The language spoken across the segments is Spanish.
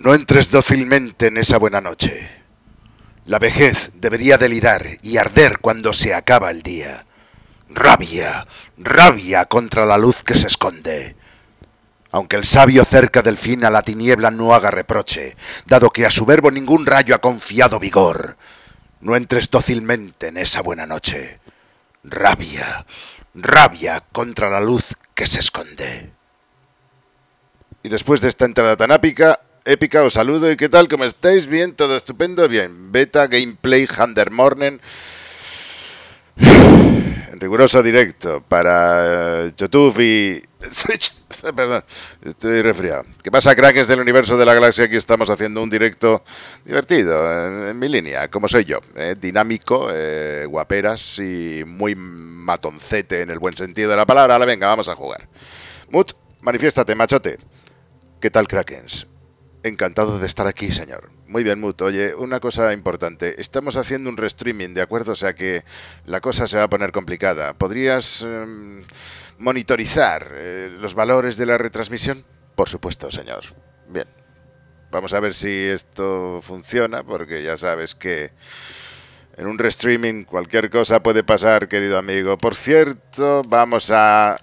No entres dócilmente en esa buena noche. La vejez debería delirar y arder cuando se acaba el día. Rabia, rabia contra la luz que se esconde. Aunque el sabio cerca del fin a la tiniebla no haga reproche, dado que a su verbo ningún rayo ha confiado vigor. No entres dócilmente en esa buena noche. Rabia, rabia contra la luz que se esconde. Y después de esta entrada tan épica, os saludo. ¿Y qué tal? ¿Cómo estáis? Bien, todo estupendo, bien. Beta, gameplay, Hunter Morning. En riguroso directo para YouTube y Switch. Perdón, estoy resfriado. ¿Qué pasa, crackers del universo de la galaxia? Aquí estamos haciendo un directo divertido, en mi línea, como soy yo. Dinámico, guaperas y muy matoncete en el buen sentido de la palabra. Ahora venga, vamos a jugar. Mut, manifiéstate, machote. ¿Qué tal, Krakens? Encantado de estar aquí, señor. Muy bien, Mut. Oye, una cosa importante. Estamos haciendo un restreaming, ¿de acuerdo? O sea que la cosa se va a poner complicada. ¿Podrías monitorizar los valores de la retransmisión? Por supuesto, señor. Bien. Vamos a ver si esto funciona, porque ya sabes que en un restreaming cualquier cosa puede pasar, querido amigo. Por cierto, vamos a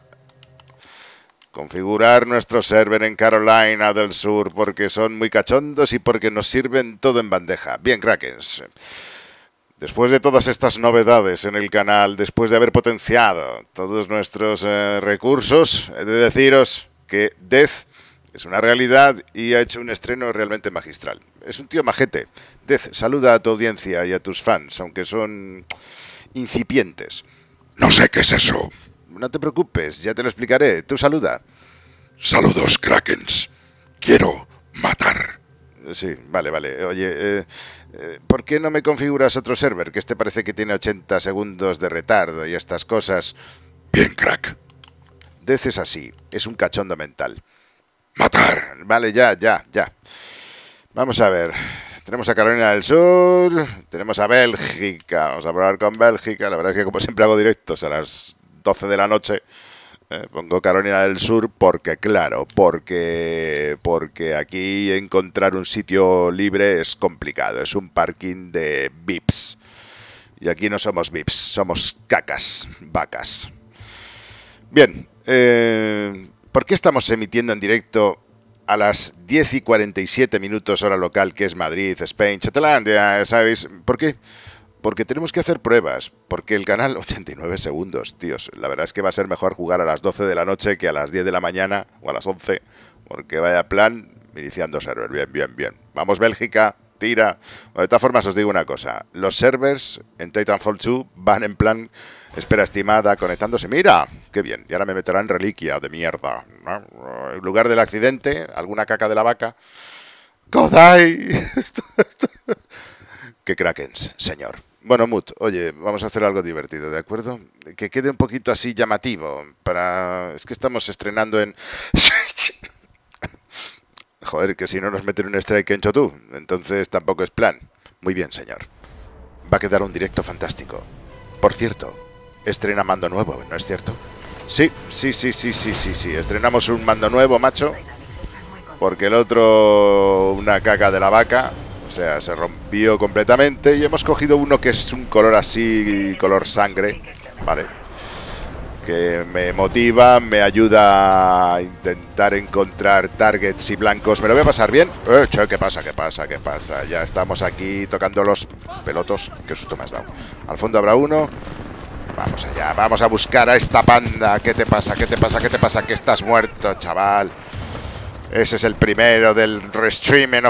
configurar nuestro server en Carolina del Sur porque son muy cachondos y porque nos sirven todo en bandeja. Bien, Krakens. Después de todas estas novedades en el canal, después de haber potenciado todos nuestros recursos, he de deciros que Death es una realidad y ha hecho un estreno realmente magistral. Es un tío majete. Death, saluda a tu audiencia y a tus fans, aunque son incipientes. No sé qué es eso. No te preocupes, ya te lo explicaré. Tú saluda. Saludos, Krakens. Quiero matar. Sí, vale. Oye, ¿por qué no me configuras otro server? Que este parece que tiene 80 segundos de retardo y estas cosas. Bien, crack. Death es así, es un cachondo mental. Matar. Vale, ya. Vamos a ver. Tenemos a Carolina del Sur, tenemos a Bélgica. Vamos a probar con Bélgica. La verdad es que como siempre hago directos a las 12 de la noche. Pongo Carolina del Sur porque, claro, porque aquí encontrar un sitio libre es complicado. Es un parking de VIPs. Y aquí no somos VIPs, somos cacas, vacas. Bien, ¿por qué estamos emitiendo en directo a las 10:47 hora local, que es Madrid, Spain, Chatelandia, ¿sabéis? ¿Por qué? Porque tenemos que hacer pruebas, porque el canal... 89 segundos, tíos. La verdad es que va a ser mejor jugar a las 12 de la noche que a las 10 de la mañana o a las 11, porque vaya plan, iniciando server. Bien. Vamos, Bélgica, tira. Bueno, de todas formas, os digo una cosa. Los servers en Titanfall 2 van en plan espera estimada, conectándose. ¡Mira! ¡Qué bien! Y ahora me meterán reliquia de mierda, ¿no? En lugar del accidente, alguna caca de la vaca. ¡Godai! ¡Qué Krakens, señor! Bueno, Mut, oye, vamos a hacer algo divertido, ¿de acuerdo? Que quede un poquito así llamativo. Es que estamos estrenando en Switch. Joder, que si no nos meten un strike en Chotú, entonces tampoco es plan. Muy bien, señor. Va a quedar un directo fantástico. Por cierto, estrena mando nuevo, ¿no es cierto? Sí. Estrenamos un mando nuevo, macho. Porque el otro, una caca de la vaca. O sea, se rompió completamente y hemos cogido uno que es un color así, color sangre, ¿vale? Que me motiva, me ayuda a intentar encontrar targets y blancos. ¿Me lo voy a pasar bien? ¿Qué pasa? Ya estamos aquí tocando los pelotos. Qué susto me has dado. Al fondo habrá uno. Vamos allá, vamos a buscar a esta panda. ¿Qué te pasa? Que estás muerto, chaval. Ese es el primero del restreaming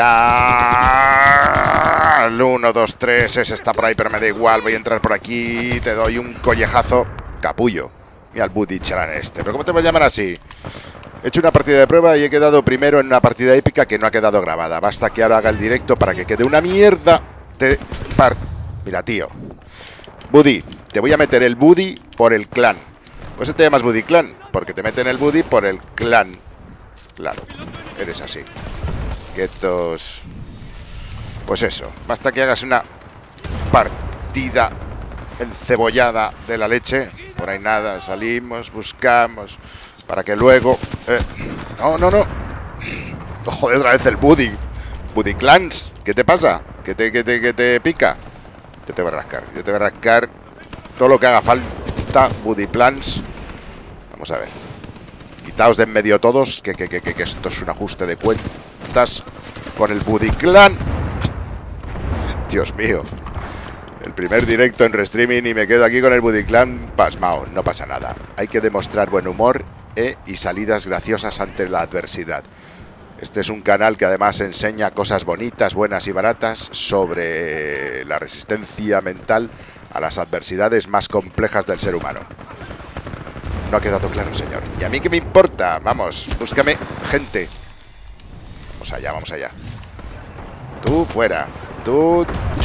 oficial. 1, 2, 3. Ese está por ahí, pero me da igual. Voy a entrar por aquí. Te doy un collejazo. Capullo. Mira el Buddy Charan este. ¿Pero cómo te voy a llamar así? He hecho una partida de prueba y he quedado primero en una partida épica que no ha quedado grabada. Basta que ahora haga el directo para que quede una mierda de Mira, tío. Buddy. Te voy a meter el Buddy por el clan. ¿Por eso te llamas Buddy Clan? Porque te meten el Buddy por el clan. Claro, eres así. Guetos. Pues eso, basta que hagas una partida encebollada de la leche. Por ahí nada, salimos, buscamos, para que luego... No. Joder, otra vez el Buddy. Buddy Clans. ¿Qué te pasa? ¿Qué te pica? Yo te voy a rascar. Yo te voy a rascar todo lo que haga falta. Buddy Plans. Vamos a ver. Quitaos de en medio todos. Que esto es un ajuste de cuentas con el Buddy Clan. Dios mío. El primer directo en Restreaming y me quedo aquí con el Buddy Clan pasmao. No pasa nada. Hay que demostrar buen humor y salidas graciosas ante la adversidad. Este es un canal que además enseña cosas bonitas, buenas y baratas sobre la resistencia mental a las adversidades más complejas del ser humano. No ha quedado claro, señor. ¿Y a mí qué me importa? Vamos, búscame gente. Vamos allá, vamos allá. Tú fuera. Tú.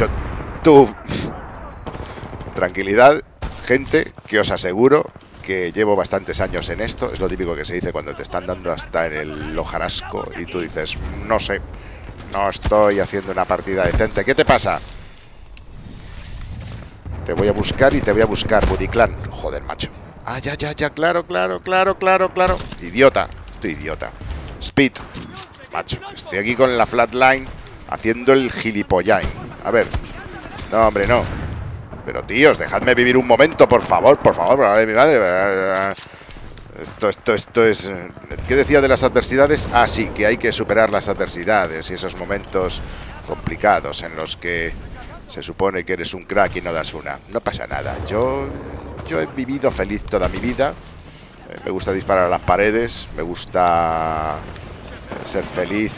Tranquilidad, gente, que os aseguro que llevo bastantes años en esto. Es lo típico que se dice cuando te están dando hasta en el hojarasco y tú dices, no sé, no estoy haciendo una partida decente. ¿Qué te pasa? Te voy a buscar y te voy a buscar, Buddy Clan. Joder, macho. Ah, ya, claro. Idiota, estoy idiota. Speed, macho. Estoy aquí con la flatline haciendo el gilipollain. A ver. No, hombre, no. Pero tíos, dejadme vivir un momento, por favor, por la de mi madre. Esto es... ¿Qué decía de las adversidades? Ah, sí, que hay que superar las adversidades y esos momentos complicados en los que se supone que eres un crack y no das una. No pasa nada. Yo he vivido feliz toda mi vida. Me gusta disparar a las paredes. Me gusta ser feliz.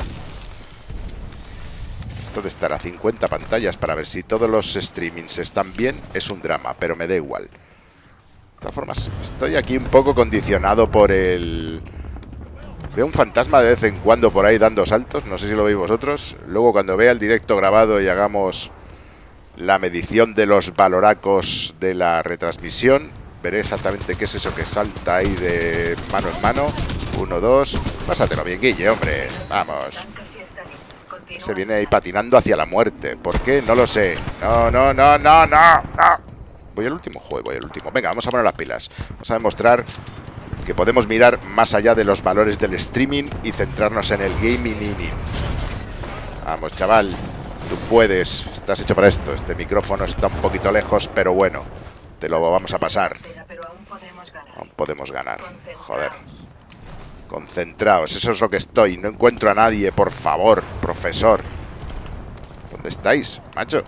De estar a 50 pantallas para ver si todos los streamings están bien es un drama, pero me da igual. De todas formas, estoy aquí un poco condicionado por el... Veo un fantasma de vez en cuando por ahí dando saltos, no sé si lo veis vosotros. Luego cuando vea el directo grabado y hagamos la medición de los valoracos de la retransmisión, veré exactamente qué es eso que salta ahí de mano en mano. 1, 2... Pásatelo bien, Guille, hombre. Vamos. Se viene ahí patinando hacia la muerte. ¿Por qué? No lo sé. No. Voy al último. Joder, voy al último. Venga, vamos a poner las pilas. Vamos a demostrar que podemos mirar más allá de los valores del streaming y centrarnos en el gaming. Vamos, chaval. Tú puedes. Estás hecho para esto. Este micrófono está un poquito lejos, pero bueno. Te lo vamos a pasar. Aún podemos ganar. Joder. Concentraos, eso es lo que estoy. No encuentro a nadie, por favor, profesor. ¿Dónde estáis, macho?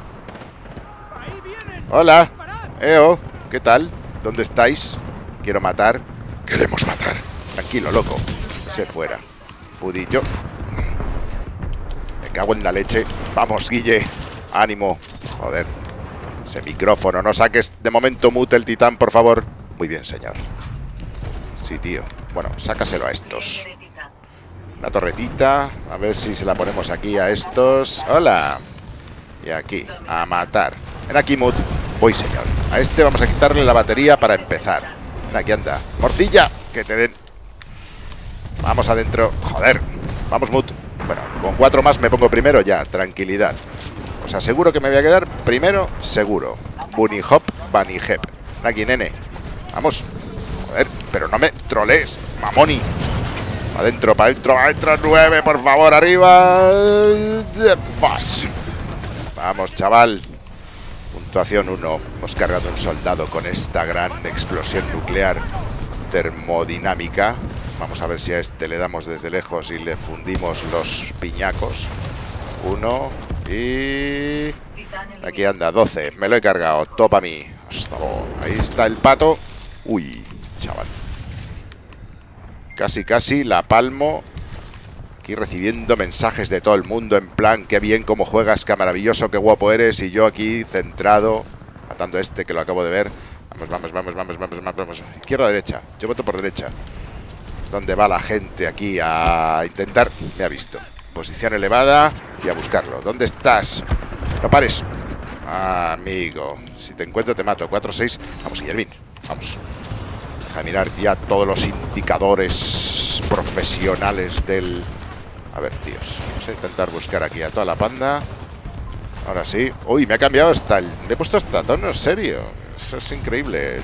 Hola. ¿Qué tal? ¿Dónde estáis? Quiero matar. Queremos matar. Tranquilo, loco. Se fuera. Pudillo. Me cago en la leche. Vamos, Guille. Ánimo. Joder. Ese micrófono. No saques de momento mute el titán, por favor. Muy bien, señor. Sí, tío. Bueno, sácaselo a estos. Una torretita. A ver si se la ponemos aquí a estos. ¡Hola! Y aquí, a matar. Ven aquí, Mut. Voy, señor. A este vamos a quitarle la batería para empezar. Ven aquí, anda. ¡Morcilla! Que te den. Vamos adentro. Joder. Vamos, Mut. Bueno, con 4 más me pongo primero ya. Tranquilidad. Os aseguro que me voy a quedar primero, seguro. Bunny Hop, Bunny Hep. Ven aquí, nene. Vamos. Joder, pero no me trolees, mamoni. Adentro, para adentro, 9, por favor, arriba. Vamos, chaval. Puntuación 1. Hemos cargado un soldado con esta gran explosión nuclear termodinámica. Vamos a ver si a este le damos desde lejos y le fundimos los piñacos. 1 y... Aquí anda, 12. Me lo he cargado. Topa a mí. Hasta luego. Ahí está el pato. Uy, chaval. Casi la palmo. Aquí recibiendo mensajes de todo el mundo en plan, qué bien cómo juegas, qué maravilloso, qué guapo eres. Y yo aquí centrado, matando a este que lo acabo de ver. Vamos. Izquierda o derecha. Yo voto por derecha. Es donde va la gente aquí a intentar. Me ha visto. Posición elevada y a buscarlo. ¿Dónde estás? No pares. Ah, amigo. Si te encuentro te mato. 4-6. Vamos, Guillermín. Vamos. Deja mirar ya todos los indicadores profesionales del... A ver, tíos. Vamos a intentar buscar aquí a toda la panda. Ahora sí. Uy, me ha cambiado hasta el... Me he puesto hasta tono, en serio. Eso es increíble.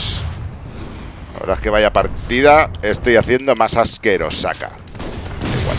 La verdad es que vaya partida estoy haciendo más asquerosa. Igual.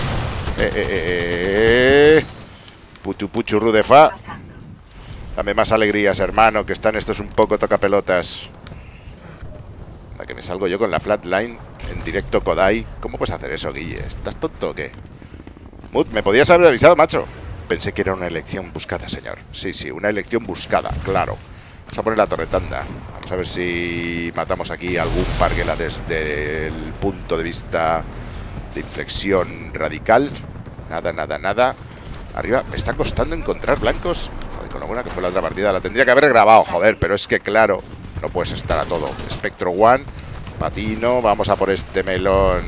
Puchu puchu rudefa. Dame más alegrías, hermano, que están estos un poco tocapelotas. La que me salgo yo con la flatline en directo Kodai. ¿Cómo puedes hacer eso, Guille? ¿Estás tonto o qué? Mut, me podías haber avisado, macho. Pensé que era una elección buscada, señor. Sí, sí, una elección buscada, claro. Vamos a poner la torretanda. Vamos a ver si matamos aquí algún parguela desde el punto de vista de inflexión radical. Nada, nada, nada. Arriba, me está costando encontrar blancos. Joder, con lo buena que fue la otra partida. La tendría que haber grabado, joder, pero es que claro, no puedes estar a todo. Spectro One, patino, vamos a por este melón.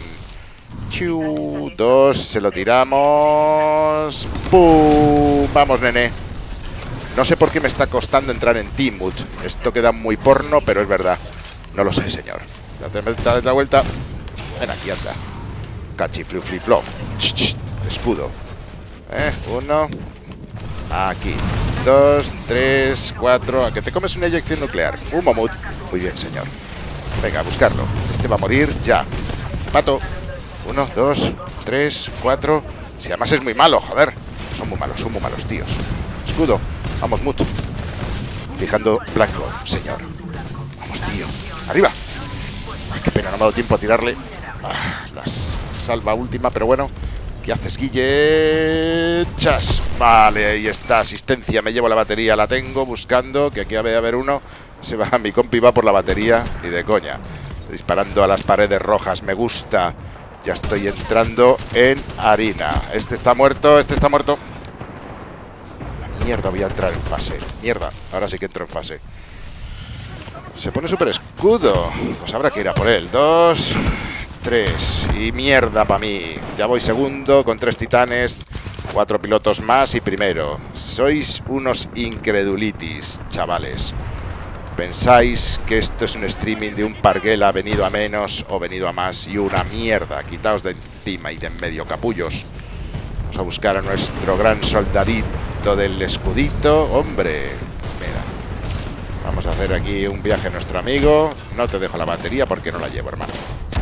Chu, 2, se lo tiramos. ¡Pum! Vamos, nene. No sé por qué me está costando entrar en Teamwood. Esto queda muy porno, pero es verdad. No lo sé, señor. Date la vuelta. Ven aquí, anda. Cachiflu, flip, flop. Escudo. 1. Aquí. 2, 3, 4. A que te comes una eyección nuclear. Un mamut. Muy bien, señor. Venga, a buscarlo. Este va a morir ya. Mato. 1, 2, 3, 4. Si además es muy malo, joder. Son muy malos, tíos. Escudo. Vamos, Mut. Fijando blanco, señor. Vamos, tío. Arriba. Ay, qué pena, no me ha dado tiempo a tirarle. Las salva última, pero bueno. ¿Qué haces, Guille? Chas. Vale, ahí está. Asistencia. Me llevo la batería. La tengo buscando. Que aquí debe haber uno. Se va. Mi compi va por la batería. Ni de coña. Disparando a las paredes rojas. Me gusta. Ya estoy entrando en harina. Este está muerto. Este está muerto. La mierda, voy a entrar en fase. Mierda. Ahora sí que entro en fase. Se pone súper escudo. Pues habrá que ir a por él. 2, 3. Y mierda para mí. Ya voy segundo con 3 titanes. 4 pilotos más y primero. Sois unos incredulitis, chavales. Pensáis que esto es un streaming de un parguela venido a menos o venido a más y una mierda. Quitaos de encima y de en medio, capullos. Vamos a buscar a nuestro gran soldadito del escudito. Hombre, mira. Vamos a hacer aquí un viaje a nuestro amigo. No te dejo la batería porque no la llevo, hermano.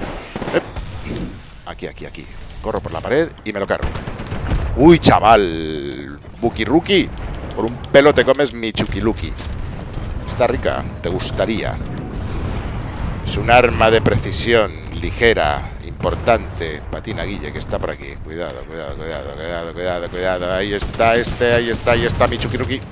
Aquí. Corro por la pared y me lo cargo. Uy, chaval. Buki Rookie. Por un pelo te comes mi Chukiluki. Está rica, te gustaría. Es un arma de precisión, ligera, importante. Patina, Guille, que está por aquí. Cuidado. Ahí está ahí está mi Chukiruki.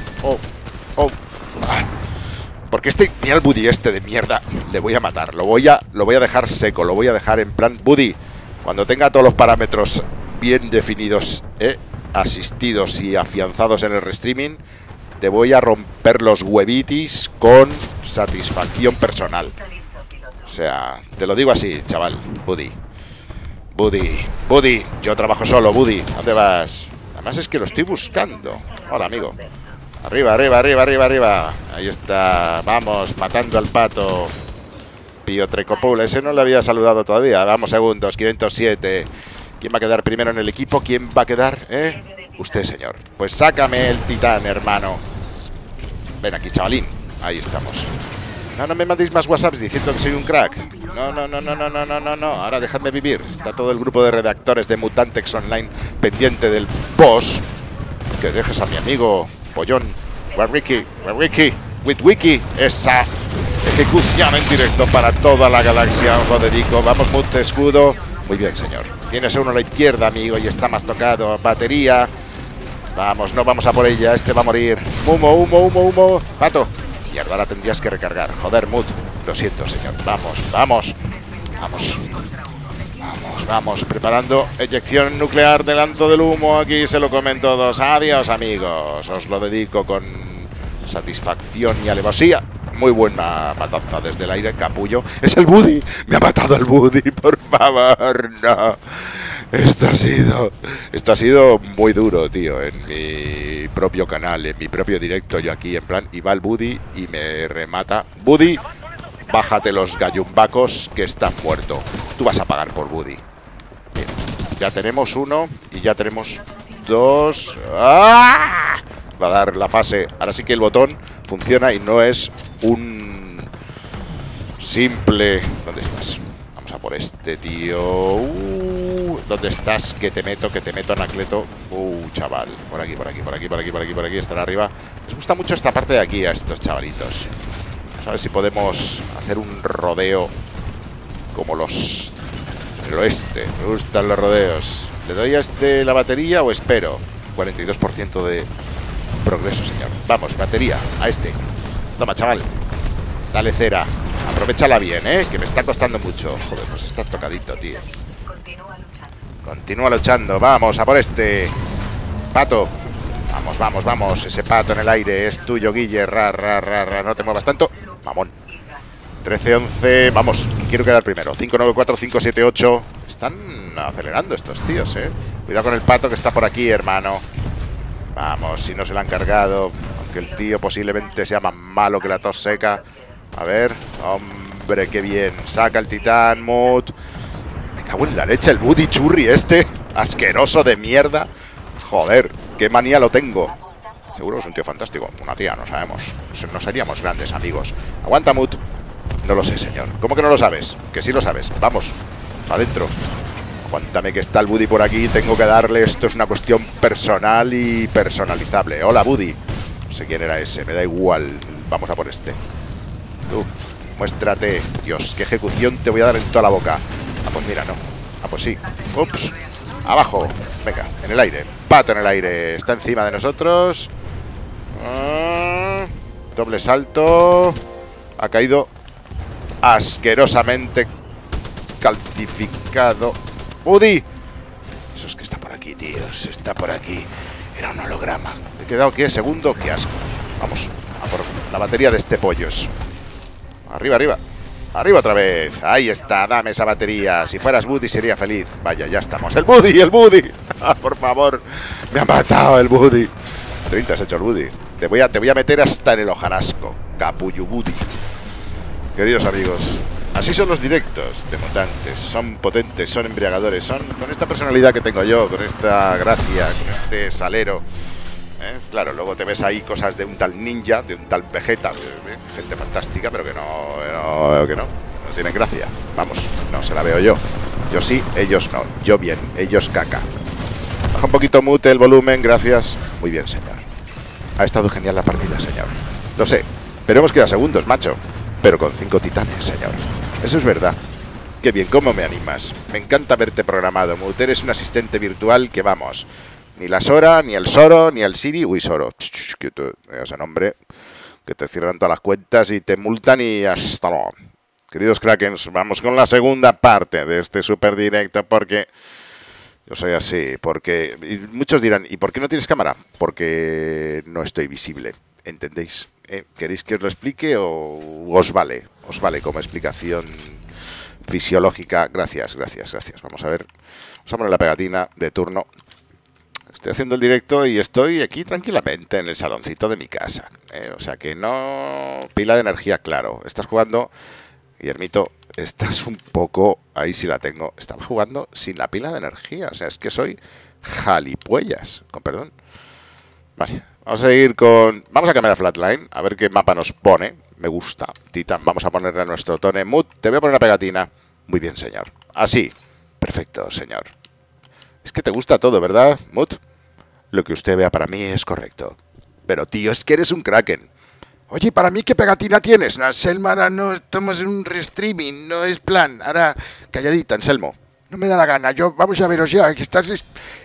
Porque ni al Buddy este de mierda le voy a matar. Lo voy a dejar seco, lo voy a dejar en plan Buddy. Cuando tenga todos los parámetros bien definidos, asistidos y afianzados en el restreaming, te voy a romper los huevitis con satisfacción personal. O sea, te lo digo así, chaval. Buddy, yo trabajo solo, Buddy. ¿Dónde vas? Además es que lo estoy buscando. Hola, amigo. Arriba. Ahí está. Vamos, matando al pato. Pío Trecopul. Ese no le había saludado todavía. Vamos, segundos. 507. ¿Quién va a quedar primero en el equipo? ¿Quién va a quedar? Usted, señor. Pues sácame el titán, hermano. Ven aquí, chavalín. Ahí estamos. No me mandéis más WhatsApps diciendo que soy un crack. No. Ahora dejadme vivir. Está todo el grupo de redactores de Mutantex Online pendiente del boss. Que dejes a mi amigo Pollón. Warwiki. With Wiki. Esa ejecución en directo para toda la galaxia. Os lo dedico. Vamos, Mute, escudo. Muy bien, señor. Tienes uno a la izquierda, amigo, y está más tocado. Batería. Vamos, no vamos a por ella. Este va a morir. Humo. Mato. Mierda, ahora tendrías que recargar. Joder, Mut. Lo siento, señor. Vamos. Preparando eyección nuclear delante del humo. Aquí se lo comen todos. Adiós, amigos. Os lo dedico con satisfacción y alevosía. Muy buena matanza desde el aire, capullo. Es el Buddy. Me ha matado el Buddy, por favor. No. Esto ha sido muy duro, tío. En mi propio canal, en mi propio directo, yo aquí en plan, y va el Buddy y me remata. Buddy, bájate los gallumbacos que estás muerto. Tú vas a pagar por Buddy. Mira, ya tenemos uno y ya tenemos dos. ¡Ah! Va a dar la fase. Ahora sí que el botón funciona y no es un simple... ¿Dónde estás? Vamos a por este, tío. ¿Dónde estás? Que te meto, Anacleto. Chaval. Por aquí, por aquí, por aquí, por aquí, por aquí, por aquí. Están arriba. Les gusta mucho esta parte de aquí a estos chavalitos. Vamos a ver si podemos hacer un rodeo como los del oeste. Me gustan los rodeos. ¿Le doy a este la batería o espero? 42% de progreso, señor. Vamos, batería, a este. Toma, chaval. Dale cera. Aprovechala bien, que me está costando mucho. Joder, pues está tocadito, tío. Continúa luchando. Vamos, a por este. Pato. Vamos, vamos, vamos. Ese pato en el aire es tuyo, Guille. No te muevas tanto. Mamón. 13-11. Vamos, quiero quedar primero. 5-9-4, 5-7-8. Están acelerando estos tíos, Cuidado con el pato que está por aquí, hermano. Vamos, si no se lo han cargado. Aunque el tío posiblemente sea más malo que la tos seca. A ver, hombre, qué bien. Saca el titán, Mut. Me cago en la leche, el Buddy Churri este. Asqueroso de mierda. Joder, qué manía lo tengo. Seguro que es un tío fantástico. Una tía, no sabemos. No seríamos grandes amigos. Aguanta, Mut. No lo sé, señor. ¿Cómo que no lo sabes? Que sí lo sabes. Vamos, adentro. Aguántame que está el Buddy por aquí. Tengo que darle. Esto es una cuestión personal y personalizable. Hola, Buddy. No sé quién era ese. Me da igual. Vamos a por este. Tú, muéstrate. Dios, qué ejecución te voy a dar en toda la boca. Ah, pues mira, no. Ah, pues sí. Ups. Abajo. Venga, en el aire. Pato en el aire. Está encima de nosotros. Doble salto. Ha caído asquerosamente calcificado. Buddy. Eso es que está por aquí, tíos. Está por aquí. Era un holograma. He quedado, ¿qué? Segundo. Qué asco. Vamos a por la batería de este pollos. Arriba, arriba. Arriba otra vez. Ahí está, dame esa batería. Si fueras Buddy sería feliz. Vaya, ya estamos. ¡El Buddy, el Buddy! Por favor. Me ha matado el Buddy. 30 has hecho el Buddy. Te voy a meter hasta en el hojarasco. Capullo Buddy. Queridos amigos, así son los directos de Mutantes. Son potentes, son embriagadores. Son con esta personalidad que tengo yo, con esta gracia, con este salero. Claro, luego te ves ahí cosas de un tal Ninja, de un tal Vegeta, gente fantástica, pero que no tienen gracia. Vamos, no se la veo yo. Yo sí, ellos no. Yo bien, ellos caca. Baja un poquito mute el volumen, gracias. Muy bien, señor. Ha estado genial la partida, señor. Lo sé, pero hemos quedado segundos, macho. Pero con 5 titanes, señor. Eso es verdad. Qué bien, cómo me animas. Me encanta verte programado, Mute. Eres un asistente virtual que vamos... Ni la Sora, ni el Soro, ni el Siri. Uy, Soro. Ese nombre. Que te cierran todas las cuentas y te multan y hasta luego. Queridos Krakens, vamos con la segunda parte de este super directo porque yo soy así. Porque y muchos dirán, ¿y por qué no tienes cámara? Porque no estoy visible. ¿Entendéis? ¿Queréis que os lo explique o os vale? Os vale como explicación fisiológica. Gracias, gracias, gracias. Vamos a ver. Vamos a poner la pegatina de turno. Estoy haciendo el directo y estoy aquí tranquilamente en el saloncito de mi casa. O sea que no... Pila de energía, claro. Estás jugando... Guillermito, estás un poco... Ahí sí la tengo. Estaba jugando sin la pila de energía. O sea, es que soy jalipuellas. Con perdón. Vale. Vamos a seguir con... Vamos a cambiar a Flatline. A ver qué mapa nos pone. Me gusta. Titan, vamos a ponerle a nuestro Tone Mood. Te voy a poner una pegatina. Muy bien, señor. Así. Perfecto, señor. Es que te gusta todo, ¿verdad, Mut? Lo que usted vea para mí es correcto. Pero, tío, es que eres un Kraken. Oye, ¿para mí qué pegatina tienes? No, Anselmo, ahora no estamos en un restreaming, no es plan. Ahora, calladita, Anselmo. No me da la gana. Vamos a veros ya, que estás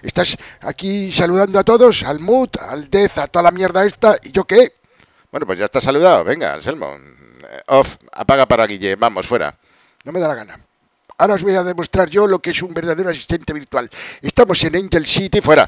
aquí saludando a todos, al Mut, al Dez, a toda la mierda esta. ¿Y yo qué? Bueno, pues ya estás saludado. Venga, Anselmo. Off, apaga para Guille. Vamos, fuera. No me da la gana. Ahora os voy a demostrar yo lo que es un verdadero asistente virtual. Estamos en Angel City, fuera.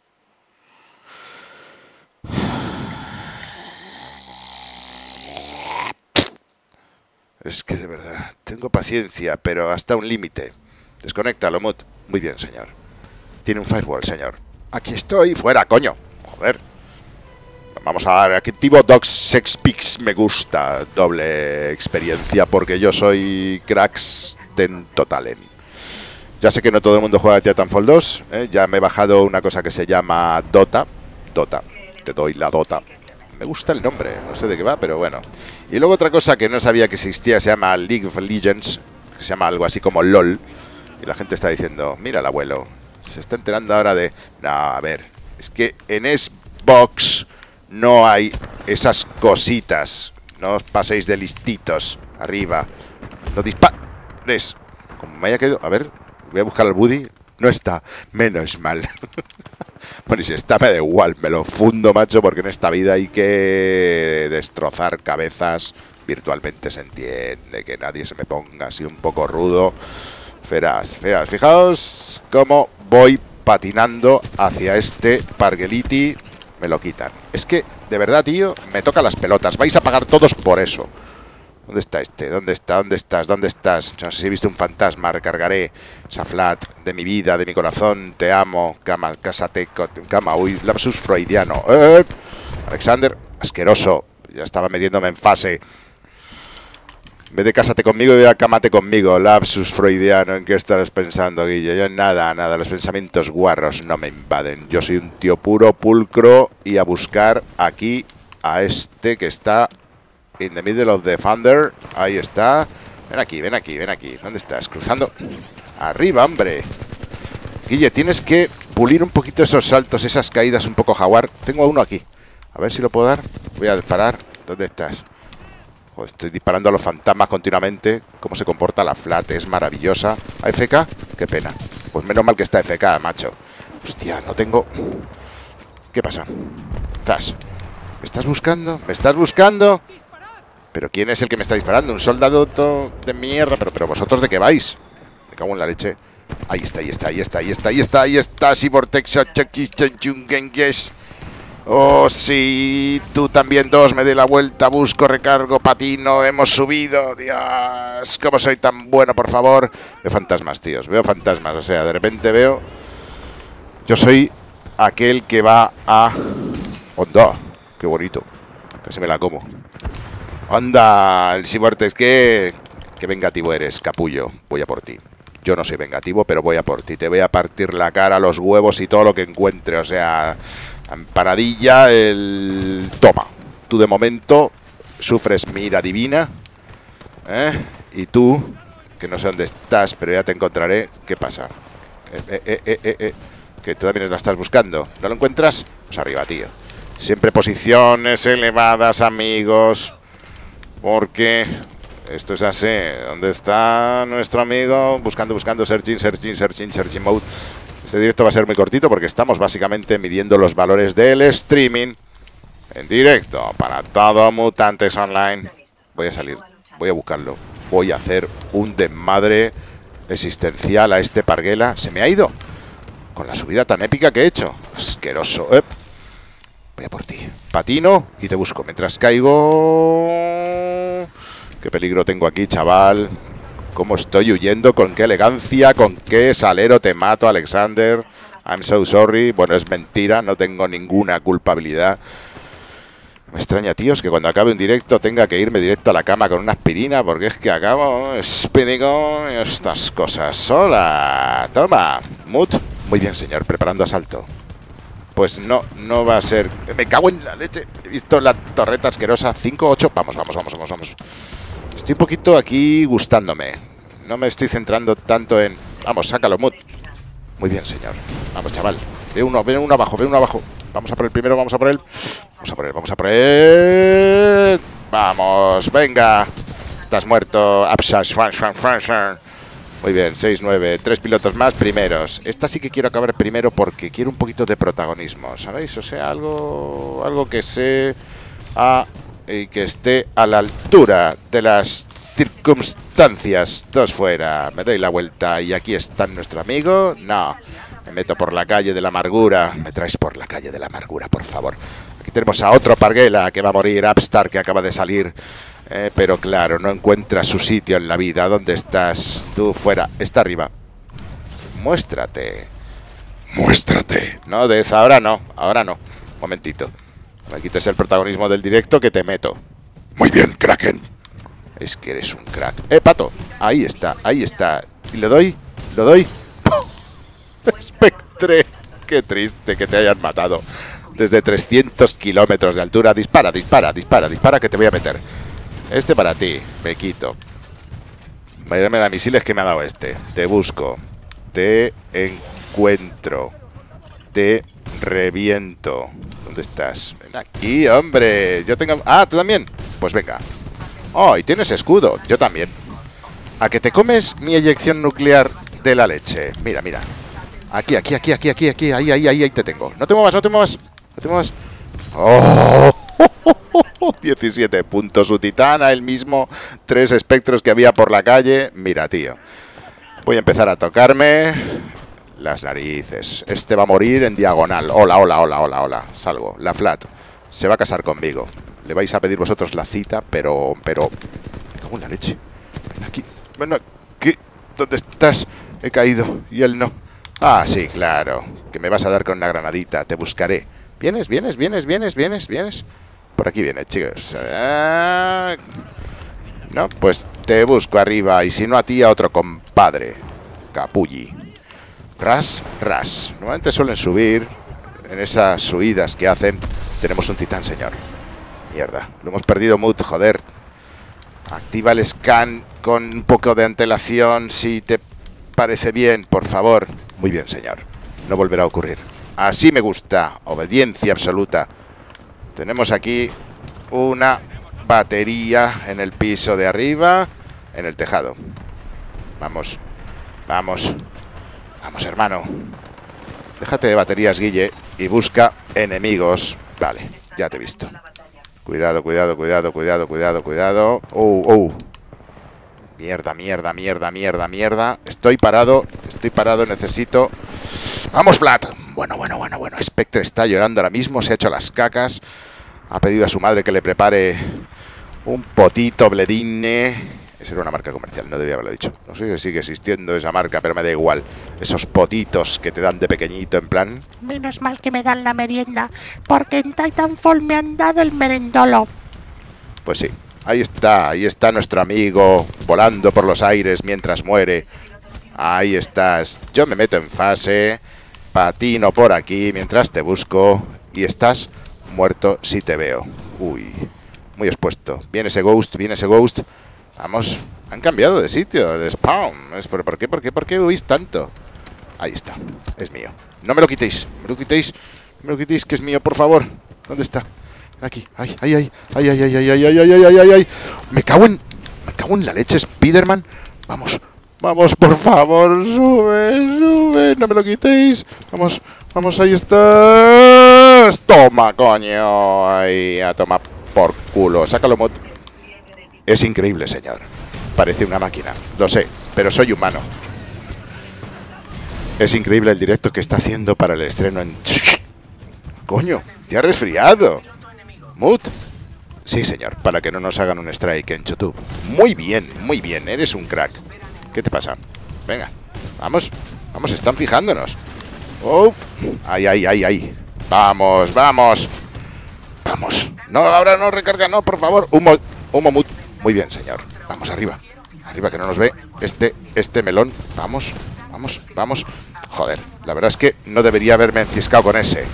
Es que de verdad, tengo paciencia, pero hasta un límite. Desconéctalo, Mut. Muy bien, señor. Tiene un firewall, señor. Aquí estoy, fuera, coño. Joder. Vamos a dar, activo Dogs Sex Pix, me gusta. Doble experiencia, porque yo soy cracks en Totalen. Ya sé que no todo el mundo juega Titanfall 2, ya me he bajado una cosa que se llama Dota. Dota, te doy la Dota. Me gusta el nombre, no sé de qué va, pero bueno. Y luego otra cosa que no sabía que existía, se llama League of Legends. que se llama algo así como LOL. Y la gente está diciendo, mira el abuelo, se está enterando ahora de... No, a ver, es que en Xbox no hay esas cositas. No os paséis de listitos. Arriba. No dispares. Como me haya quedado... A ver, voy a buscar al Buddy. No está. Menos mal. Bueno, y si está me da igual. Me lo fundo, macho, porque en esta vida hay que destrozar cabezas. Virtualmente se entiende. Que nadie se me ponga así un poco rudo. Feraz. Fijaos cómo voy patinando hacia este Pargueliti. Me lo quitan. Es que, de verdad, tío, me tocan las pelotas. Vais a pagar todos por eso. ¿Dónde está este? ¿Dónde está? ¿Dónde estás? ¿Dónde estás? No sé si he visto un fantasma. Recargaré esa flat de mi vida, de mi corazón. Te amo. Cama, cásate. Cama. Uy, lapsus freudiano. Alexander, asqueroso. Ya estaba metiéndome en fase. En vez de cásate conmigo, voy a cámate conmigo. Lapsus freudiano. ¿En qué estarás pensando, Guille? Yo nada. Los pensamientos guarros no me invaden. Yo soy un tío puro, pulcro. Y a buscar aquí a este que está in the middle of the thunder. Ahí está. Ven aquí. ¿Dónde estás? Cruzando. Arriba, hombre. Guille, tienes que pulir un poquito esos saltos, esas caídas un poco jaguar. Tengo a uno aquí. A ver si lo puedo dar. Voy a disparar. ¿Dónde estás? Joder, estoy disparando a los fantasmas continuamente. Cómo se comporta la flat, es maravillosa. ¿AFK? Qué pena. Pues menos mal que está AFK, macho. Hostia, no tengo... ¿Qué pasa? ¿Estás? ¿Me estás buscando? ¿Me estás buscando? ¿Pero quién es el que me está disparando? ¿Un soldado de mierda? ¿Pero vosotros de qué vais? Me cago en la leche. Ahí está. Si Vortex, oh, sí, tú también dos, me doy la vuelta, busco, recargo, patino, hemos subido, Dios, cómo soy tan bueno, por favor. Veo fantasmas, tíos, veo fantasmas, o sea, de repente veo... Yo soy aquel que va a... ¡Onda! ¡Qué bonito! Casi me la como. ¡Onda! El Vortex, qué vengativo eres, capullo, voy a por ti. Yo no soy vengativo, pero voy a por ti, te voy a partir la cara, los huevos y todo lo que encuentre, o sea... Empanadilla, el... Toma. Tú de momento sufres mi ira divina. Y tú, que no sé dónde estás, pero ya te encontraré. ¿Qué pasa? Que tú también la estás buscando. ¿No lo encuentras? Pues arriba, tío. Siempre posiciones elevadas, amigos. Porque esto es así. ¿Dónde está nuestro amigo? Buscando, searching mode. Este directo va a ser muy cortito porque estamos básicamente midiendo los valores del streaming en directo para todo Mutantes Online. Voy a salir, voy a buscarlo. Voy a hacer un desmadre existencial a este Parguela. Se me ha ido con la subida tan épica que he hecho. Asqueroso. Voy a por ti. Patino y te busco mientras caigo. Qué peligro tengo aquí, chaval. Cómo estoy huyendo, con qué elegancia, con qué salero te mato, Alexander. I'm so sorry. Bueno, es mentira, no tengo ninguna culpabilidad. Me extraña, tíos, que cuando acabe un directo tenga que irme directo a la cama con una aspirina, porque es que acabo espídico y estas cosas. Hola, toma. Mut. Muy bien, señor, preparando asalto. Pues no va a ser... Me cago en la leche. He visto la torreta asquerosa. 5, 8. Vamos. Estoy un poquito aquí gustándome. No me estoy centrando tanto en... Vamos, sácalo, Mut. Muy bien, señor. Vamos, chaval. Ve uno abajo. Vamos a por el primero, vamos a por él. Vamos, venga. Estás muerto. Muy bien, 6-9. 3 pilotos más, primeros. Esta sí que quiero acabar primero porque quiero un poquito de protagonismo, ¿sabéis? O sea, algo que sea... y que esté a la altura de las circunstancias. Dos fuera, me doy la vuelta y aquí está nuestro amigo. No, me meto por la calle de la amargura. Me traes por la calle de la amargura, por favor. Aquí tenemos a otro Parguela que va a morir, Upstart, que acaba de salir. Pero claro, no encuentra su sitio en la vida. ¿Dónde estás? Tú fuera, está arriba. Muéstrate. No, ahora no. Momentito. Me quites el protagonismo del directo que te meto. Muy bien, Kraken. Es que eres un crack. Pato. Ahí está. Y le doy. Spectre. Qué triste que te hayan matado. Desde 300 kilómetros de altura. Dispara, que te voy a meter. Este para ti. Me quito. Vaya misiles que me ha dado este. Te busco. Te encuentro. Te reviento. ¿Dónde estás? Ven aquí, hombre. Yo tengo... Ah, ¿tú también? Pues venga. Oh, y tienes escudo. Yo también. ¿A que te comes mi eyección nuclear de la leche? Mira, mira. Aquí. Ahí te tengo. No te muevas. No te muevas. ¡Oh! 17 puntos su titana, el mismo. 3 espectros que había por la calle. Mira, tío. Voy a empezar a tocarme las narices. Este va a morir en diagonal. Hola. Salgo. La Flat se va a casar conmigo. Le vais a pedir vosotros la cita, pero... Me cago en la leche. Ven aquí. Ven aquí. ¿Dónde estás? He caído y él no. Ah, sí, claro. Que me vas a dar con una granadita. Te buscaré. ¿Vienes? Por aquí viene, chicos. No, pues te busco arriba. Y si no a ti, a otro compadre. Capulli. Ras. Normalmente suelen subir. En esas subidas que hacen. Tenemos un titán, señor. Mierda. Lo hemos perdido, Mut, joder. Activa el scan con un poco de antelación. Si te parece bien, por favor. Muy bien, señor. No volverá a ocurrir. Así me gusta. Obediencia absoluta. Tenemos aquí una batería en el piso de arriba, en el tejado. Vamos, hermano. Déjate de baterías, Guille, y busca enemigos. Vale, ya te he visto. Cuidado. Mierda. Estoy parado, necesito... ¡Vamos, Flat! Bueno. Spectre está llorando ahora mismo, se ha hecho las cacas. Ha pedido a su madre que le prepare un potito Bledine. Esa era una marca comercial, no debía haberlo dicho. No sé si sigue existiendo esa marca, pero me da igual. Esos potitos que te dan de pequeñito, en plan... Menos mal que me dan la merienda, porque en Titanfall me han dado el merendolo. Pues sí, ahí está nuestro amigo, volando por los aires mientras muere. Ahí estás. Yo me meto en fase, patino por aquí mientras te busco, y estás muerto si te veo. Uy, muy expuesto. Viene ese ghost. Vamos, han cambiado de sitio, de spawn. ¿Por qué huís tanto? Ahí está, es mío. No me lo quitéis, que es mío, por favor. ¿Dónde está? Aquí, ay. Me cago en la leche, Spiderman. Vamos, por favor, sube, no me lo quitéis. Vamos, ahí estás. Toma, coño. Ahí, a tomar por culo. Sácalo, Mod. Es increíble, señor. Parece una máquina, lo sé, pero soy humano. Es increíble el directo que está haciendo para el estreno en... Coño, te has resfriado. Mod. Sí, señor, para que no nos hagan un strike en YouTube. Muy bien, eres un crack. ¿Qué te pasa? Venga, vamos, están fijándonos. Oh, ay. Vamos. No, ahora no recarga, no, por favor. Humo, Mut. Muy bien, señor. Vamos arriba, que no nos ve este melón. Vamos. Joder, la verdad es que no debería haberme enciscado con ese.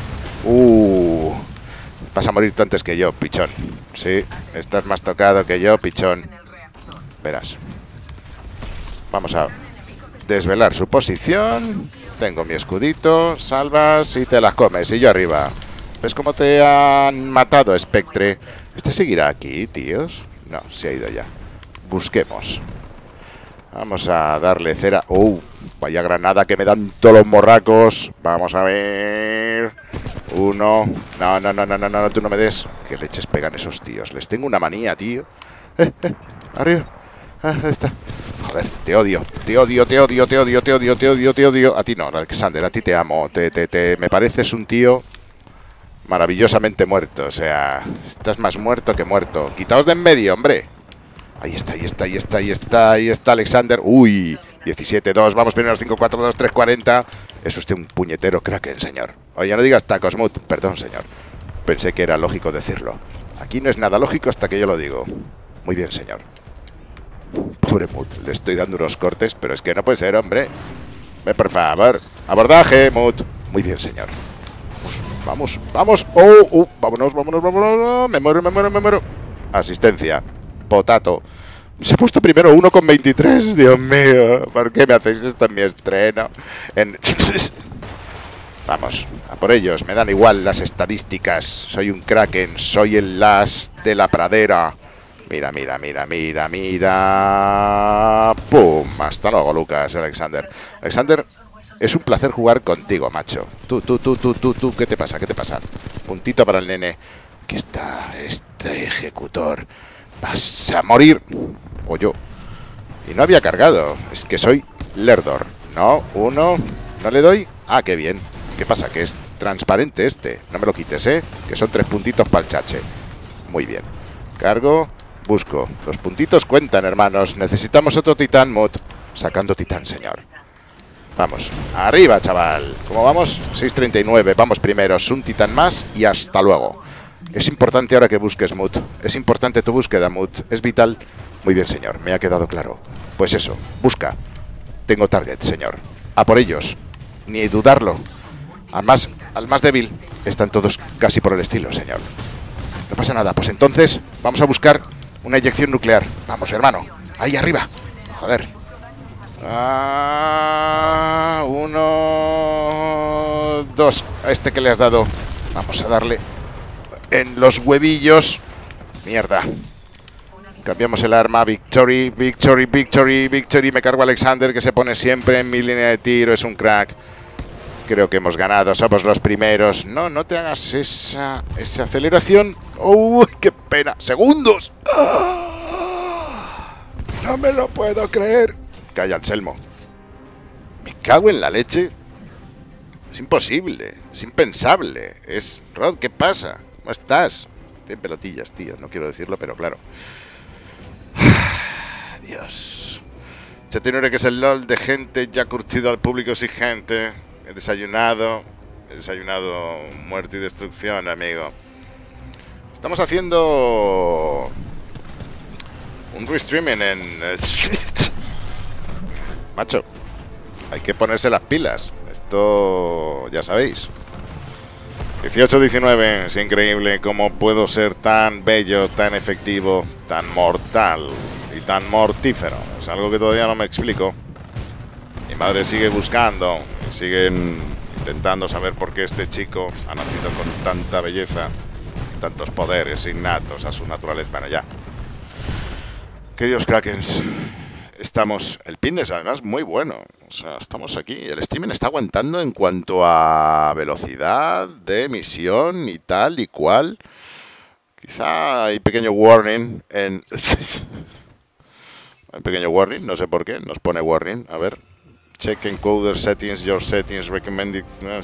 Vas a morir tú antes que yo, pichón. Sí, estás más tocado que yo, pichón. Verás. Vamos a desvelar su posición. Tengo mi escudito. Salvas y te las comes. Y yo arriba. ¿Ves cómo te han matado, Spectre? ¿Este seguirá aquí, tíos? No, se ha ido ya. Busquemos. Vamos a darle cera. Vaya granada que me dan todos los morracos. Vamos a ver. Uno. No, tú no me des. ¿Qué leches pegan esos tíos? Les tengo una manía, tío. Arriba. Ahí está. Joder, te odio. A ti no, Alexander, a ti te amo. Me pareces un tío maravillosamente muerto. O sea, estás más muerto que muerto. Quitaos de en medio, hombre. Ahí está Alexander. Uy, 17-2. Vamos primero 5-4-2, 3-40. Es usted un puñetero Kraken, señor. Oye, no digas tacos, Mut. Perdón, señor. Pensé que era lógico decirlo. Aquí no es nada lógico hasta que yo lo digo. Muy bien, señor. Pobre Mut, le estoy dando unos cortes, pero es que no puede ser, hombre. Ve, por favor. Abordaje, Mut. Muy bien, señor. Vamos. Vámonos. Me muero. Asistencia. Potato. Se ha puesto primero 1,23. Dios mío, ¿por qué me hacéis esto en mi estreno? Vamos, a por ellos. Me dan igual las estadísticas. Soy un Kraken, soy el as de la pradera. Mira, mira, mira, mira, mira. ¡Pum! Hasta luego, Lucas, Alexander. Alexander, es un placer jugar contigo, macho. Tú. ¿Qué te pasa? ¿Qué te pasa? Puntito para el nene. Aquí está este ejecutor. Vas a morir. O yo. Y no había cargado. Es que soy Lerdor. No, uno. ¿No le doy? Ah, qué bien. ¿Qué pasa? Que es transparente este. No me lo quites, ¿eh? Que son 3 puntitos para el chache. Muy bien. Cargo. Busco. Los puntitos cuentan, hermanos. Necesitamos otro titán, Mod. Sacando titán, señor. Vamos. Arriba, chaval. ¿Cómo vamos? 6:39. Vamos primeros. Un titán más y hasta luego. Es importante ahora que busques, Mood. Es importante tu búsqueda, Mood. Es vital. Muy bien, señor. Me ha quedado claro. Pues eso. Busca. Tengo target, señor. A por ellos. Ni dudarlo. Al más débil. Están todos casi por el estilo, señor. No pasa nada. Pues entonces vamos a buscar una inyección nuclear. Vamos, hermano. Ahí arriba. Joder. 1, 2. A este que le has dado. Vamos a darle en los huevillos. Mierda. Cambiamos el arma. Victory, victory, victory, victory. Me cargo a Alexander, que se pone siempre en mi línea de tiro. Es un crack. Creo que hemos ganado. Somos los primeros. No, no te hagas esa aceleración. ¡Uy, qué pena! ¡Segundos! No me lo puedo creer. Calla, Anselmo. Me cago en la leche. Es imposible. Es impensable. Rod, ¿qué pasa? ¿Cómo estás? Estoy en pelotillas, tío. No quiero decirlo, pero claro. Dios. Chatinure, que es el LOL de gente ya curtido al público exigente. He desayunado. Muerte y destrucción, amigo. Estamos haciendo un restreaming en... Macho, hay que ponerse las pilas. Esto ya sabéis. 18-19. Es increíble cómo puedo ser tan bello, tan efectivo, tan mortal y tan mortífero. Es algo que todavía no me explico. Mi madre sigue buscando, siguen intentando saber por qué este chico ha nacido con tanta belleza, tantos poderes innatos a su naturaleza. Bueno, ya. Queridos Krakens, estamos... El pin es además muy bueno. O sea, estamos aquí. El streaming está aguantando en cuanto a velocidad de emisión y tal y cual. Quizá hay pequeño warning en... Hay pequeño warning, no sé por qué. Nos pone warning. A ver. Check encoder settings, your settings recommended.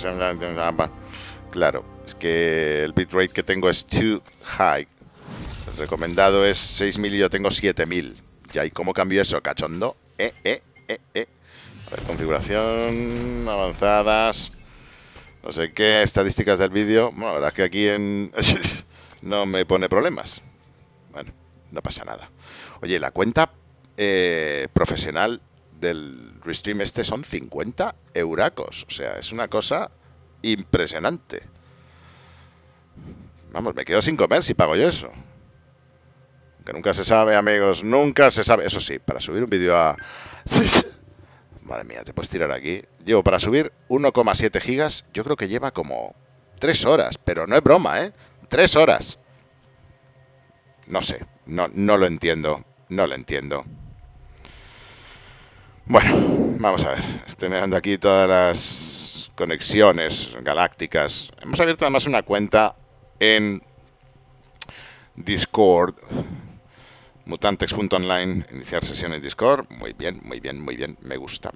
Claro, es que el bitrate que tengo es too high. El recomendado es 6000 y yo tengo 7000. Ya, ¿y cómo cambio eso, cachondo? A ver, configuración, avanzadas, no sé qué, estadísticas del vídeo. Bueno, la verdad es que aquí no me pone problemas. Bueno, no pasa nada. Oye, la cuenta profesional del restream este son 50 euracos. O sea, es una cosa impresionante. Vamos, me quedo sin comer si pago yo eso. Que nunca se sabe, amigos, nunca se sabe. Eso sí, para subir un vídeo a... Madre mía, te puedes tirar aquí. Llevo para subir 1,7 gigas. Yo creo que lleva como 3 horas. Pero no es broma, ¿eh? 3 horas. No sé, no lo entiendo. No lo entiendo. Bueno, vamos a ver. Estoy mirando aquí todas las conexiones galácticas. Hemos abierto además una cuenta en Discord. Mutantex.online, iniciar sesión en Discord. Muy bien, muy bien, muy bien. Me gusta.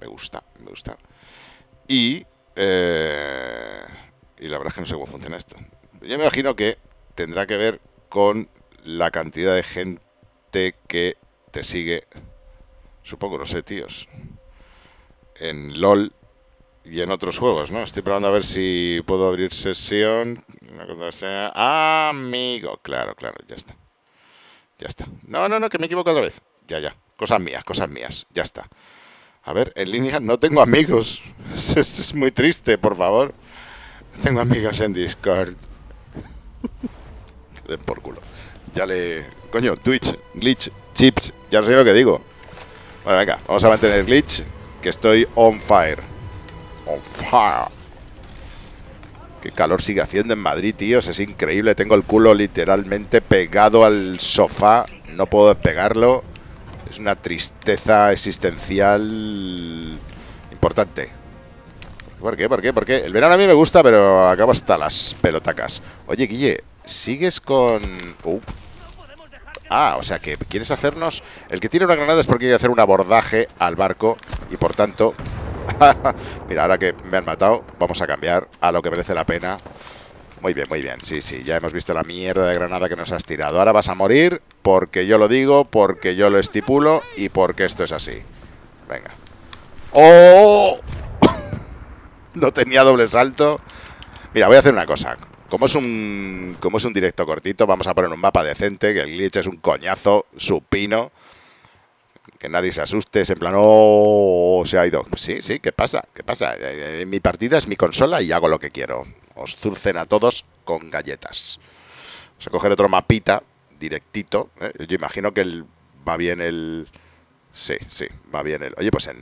Y la verdad es que no sé cómo funciona esto. Yo me imagino que tendrá que ver con la cantidad de gente que te sigue. Supongo, no sé, tíos. En LOL y en otros juegos, ¿no? Estoy probando a ver si puedo abrir sesión. Una cosa sea. Amigo. Claro, ya está. Ya está. No, que me equivoco otra vez. Ya. Cosas mías. Ya está. A ver, en línea no tengo amigos. Es muy triste, por favor. Tengo amigas en Discord. Den por culo. Ya le... Coño, Twitch, glitch, chips. Ya no sé lo que digo. Bueno, venga, vamos a mantener el glitch, que estoy on fire. On fire. Qué calor sigue haciendo en Madrid, tíos. Es increíble. Tengo el culo literalmente pegado al sofá. No puedo despegarlo. Es una tristeza existencial importante. ¿Por qué? ¿Por qué? ¿Por qué? El verano a mí me gusta, pero acabo hasta las pelotacas. Oye, Guille, ¿sigues con...? Ah, o sea que quieres hacernos... El que tiene una granada es porque quiere hacer un abordaje al barco y por tanto... Mira, ahora que me han matado, vamos a cambiar a lo que merece la pena. Muy bien, sí, sí, ya hemos visto la mierda de granada que nos has tirado. Ahora vas a morir porque yo lo digo, porque yo lo estipulo y porque esto es así. Venga. ¡Oh! No tenía doble salto. Mira, voy a hacer una cosa. Como es un directo cortito, vamos a poner un mapa decente, que el glitch es un coñazo supino. Que nadie se asuste, es en plan, oh, se ha ido. Sí, sí, ¿qué pasa? ¿Qué pasa? Mi partida es mi consola y hago lo que quiero. Os zurcen a todos con galletas. Vamos a coger otro mapita, directito. Yo imagino que va bien el... Sí, sí, va bien el... Oye, pues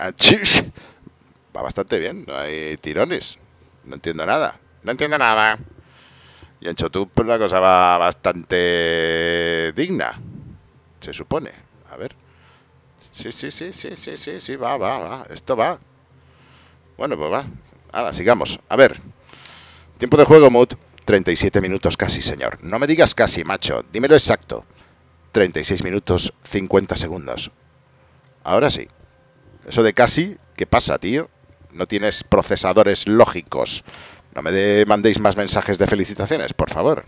va bastante bien, no hay tirones. No entiendo nada. No entiendo nada. Y en Chotub pues la cosa va bastante digna. Se supone. A ver. Sí, va. Esto va. Bueno, pues va. Ahora, sigamos. A ver. Tiempo de juego, Mood. 37 minutos casi, señor. No me digas casi, macho. Dímelo exacto. 36 minutos, 50 segundos. Ahora sí. Eso de casi, ¿qué pasa, tío? No tienes procesadores lógicos. No me mandéis más mensajes de felicitaciones, por favor.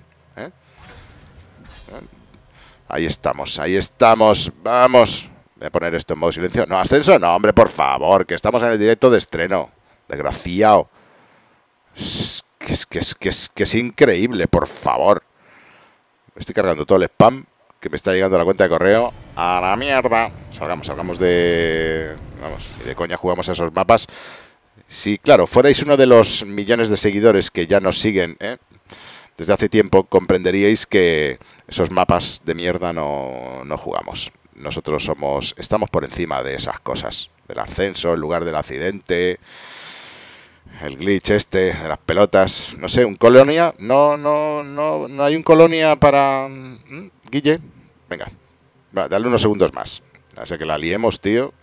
Ahí estamos, ahí estamos. Vamos. Voy a poner esto en modo silencio. No, ascenso no, hombre, por favor. Que estamos en el directo de estreno. Desgraciado. Es que es increíble, por favor. Me estoy cargando todo el spam que me está llegando a la cuenta de correo. A la mierda. Salgamos de... Vamos, y de coña jugamos a esos mapas. Si, claro, fuerais uno de los millones de seguidores que ya nos siguen, desde hace tiempo, comprenderíais que esos mapas de mierda no jugamos. Nosotros estamos por encima de esas cosas. Del ascenso, el lugar del accidente, el glitch de las pelotas. No sé, un colonia. No hay un colonia para... Guille, venga, va, dale unos segundos más. Así que la liemos, tío.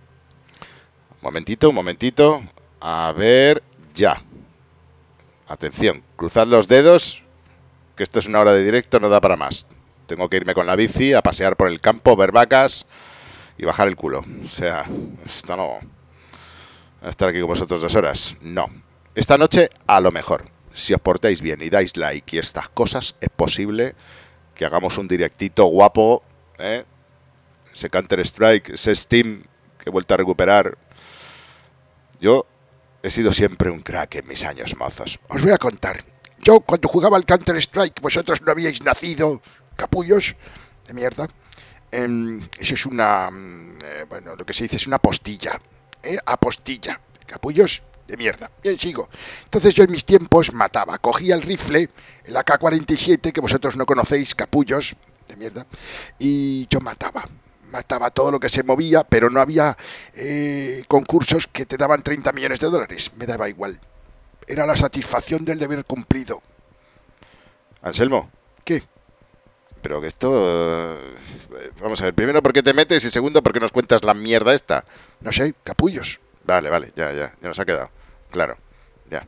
Un momentito. A ver, ya. Atención, cruzad los dedos, que esto es una hora de directo, no da para más. Tengo que irme con la bici a pasear por el campo, ver vacas y bajar el culo. O sea, esto no... Voy a estar aquí con vosotros 2 horas. No. Esta noche, a lo mejor, si os portáis bien y dais like y estas cosas, es posible que hagamos un directito guapo, ese Counter-Strike, ese Steam que he vuelto a recuperar. Yo he sido siempre un crack en mis años mozos. Os voy a contar. Yo, cuando jugaba al Counter-Strike, vosotros no habíais nacido, capullos de mierda. Eso es una... bueno, lo que se dice es una apostilla. Apostilla. Capullos de mierda. Bien, sigo. Entonces yo en mis tiempos mataba. Cogía el rifle, el AK-47, que vosotros no conocéis, capullos de mierda. Y yo mataba todo lo que se movía, pero no había concursos que te daban 30 millones de dólares. Me daba igual. Era la satisfacción del deber cumplido. Anselmo. ¿Qué? Pero que esto... vamos a ver, primero, ¿por qué te metes? Y segundo, ¿por qué nos cuentas la mierda esta? No sé, capullos. Vale, ya nos ha quedado. Claro, ya.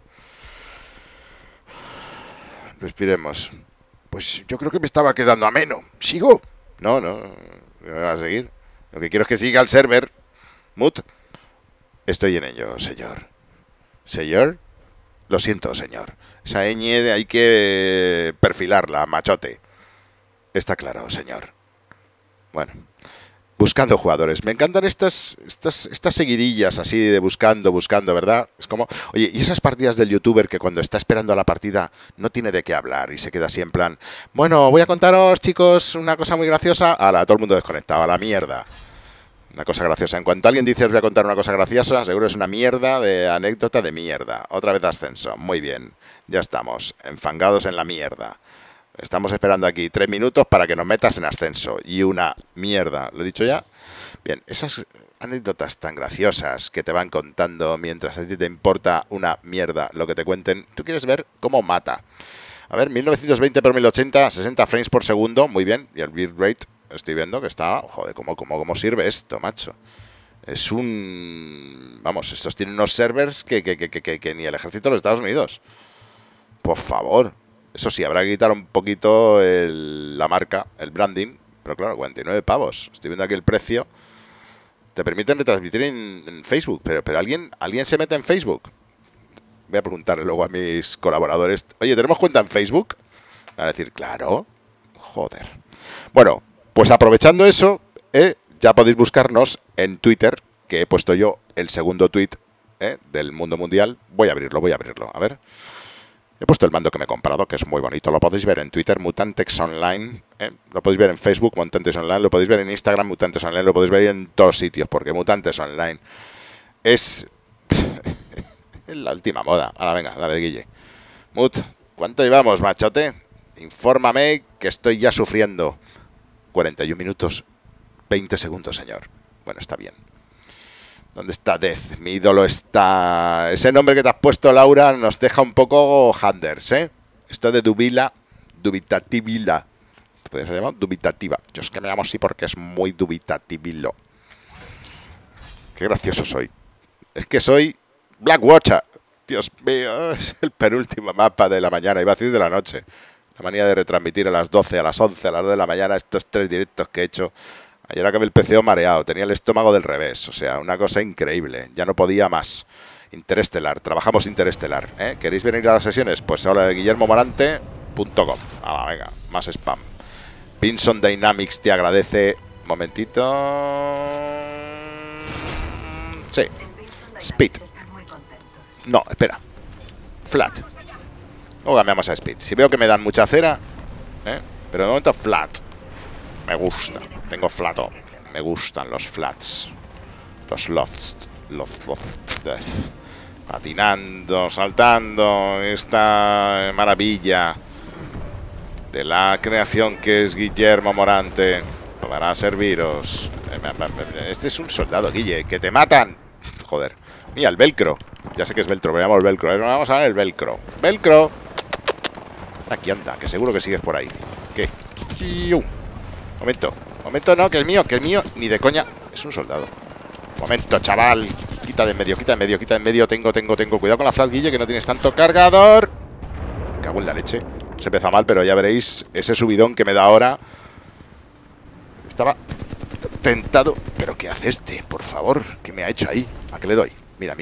Respiremos. Pues yo creo que me estaba quedando ameno. ¿Sigo? No, me va a seguir. Lo que quiero es que siga el server. Mut. Estoy en ello, señor. ¿Señor? Lo siento, señor. Esa ñ hay que perfilarla, machote. Está claro, señor. Bueno. Buscando jugadores. Me encantan estas seguidillas así de buscando, ¿verdad? Es como... Oye, y esas partidas del youtuber que cuando está esperando a la partida no tiene de qué hablar y se queda así en plan... Bueno, voy a contaros, chicos, una cosa muy graciosa. Ala, todo el mundo desconectado, a la mierda. Una cosa graciosa. En cuanto alguien dice os voy a contar una cosa graciosa, seguro es una mierda de anécdota de mierda. Otra vez ascenso. Muy bien. Ya estamos. Enfangados en la mierda. Estamos esperando aquí 3 minutos para que nos metas en ascenso. Y una mierda. ¿Lo he dicho ya? Bien, esas anécdotas tan graciosas que te van contando mientras a ti te importa una mierda lo que te cuenten. Tú quieres ver cómo mata. A ver, 1920 por 1080, 60 frames por segundo. Muy bien. Y el bitrate, estoy viendo que está... Joder, ¿cómo sirve esto, macho? Es un... Vamos, estos tienen unos servers que ni el ejército de los Estados Unidos. Por favor. Eso sí, habrá que quitar un poquito la marca, el branding. Pero claro, 49 pavos. Estoy viendo aquí el precio. Te permiten retransmitir en Facebook. Pero ¿alguien se mete en Facebook? Voy a preguntarle luego a mis colaboradores. Oye, ¿tenemos cuenta en Facebook? Van a decir, claro. Joder. Bueno, pues aprovechando eso, ya podéis buscarnos en Twitter, que he puesto yo el segundo tweet del mundo mundial. Voy a abrirlo. A ver. He puesto el mando que me he comprado, que es muy bonito. Lo podéis ver en Twitter, Mutantex Online. Lo podéis ver en Facebook, Mutantex Online. Lo podéis ver en Instagram, Mutantex Online. Lo podéis ver en todos sitios, porque Mutantex Online es la última moda. Ahora venga, dale, Guille. Mut, ¿cuánto llevamos, machote? Infórmame que estoy ya sufriendo. 41 minutos, 20 segundos, señor. Bueno, está bien. ¿Dónde está Death? Mi ídolo está... Ese nombre que te has puesto, Laura, nos deja un poco Handers, ¿eh? Esto de dubitativila. ¿Te puedes llamar? Dubitativa. Yo es que me llamo así porque es muy dubitativilo. Qué gracioso soy. Es que soy Blackwatcher. Dios mío, es el penúltimo mapa de la mañana. Iba a decir de la noche. La manía de retransmitir a las 12, a las 11, a las 2 de la mañana estos 3 directos que he hecho. Ayer acabé el PCO mareado, tenía el estómago del revés, o sea, una cosa increíble, ya no podía más. Interestelar, trabajamos Interestelar, ¿eh? ¿Queréis venir a las sesiones? Pues ahora guillermomorante.com. Ah, venga, más spam. Pinson Dynamics te agradece. Momentito. Sí. Speed. No, espera. Flat. Luego cambiamos a Speed. Si veo que me dan mucha cera, pero de momento flat. Me gusta. Tengo flato. Me gustan los flats. Los lofts. Patinando, saltando. Esta maravilla de la creación que es Guillermo Morante. Para serviros. Este es un soldado, Guille. Que te matan. Joder. Mira, el velcro. Ya sé que es velcro, pero llamamos velcro. Vamos a ver el velcro. Velcro. Aquí anda, que seguro que sigues por ahí. ¿Qué? Momento, no, que es mío, ni de coña. Es un soldado. Momento, chaval. Quita de en medio. Tengo. Cuidado con la flat, Guille, que no tienes tanto cargador. Me cago en la leche. Se empezó mal, pero ya veréis ese subidón que me da ahora. Estaba tentado. ¿Pero qué hace este? Por favor, ¿qué me ha hecho ahí? ¿A qué le doy? Mira.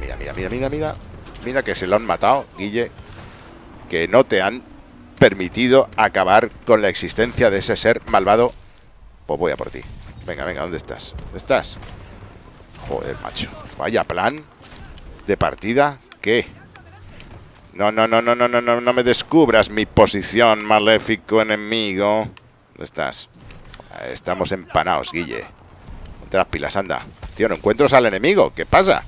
Mira que se lo han matado, Guille. Que no te han permitido acabar con la existencia de ese ser malvado. Pues voy a por ti. Venga, ¿dónde estás? Joder, macho. Vaya plan de partida. ¿Qué? No me descubras mi posición, maléfico enemigo. ¿Dónde estás? Estamos empanados, Guille. Ponte las pilas, anda. Tío, no encuentro al enemigo. ¿Qué pasa?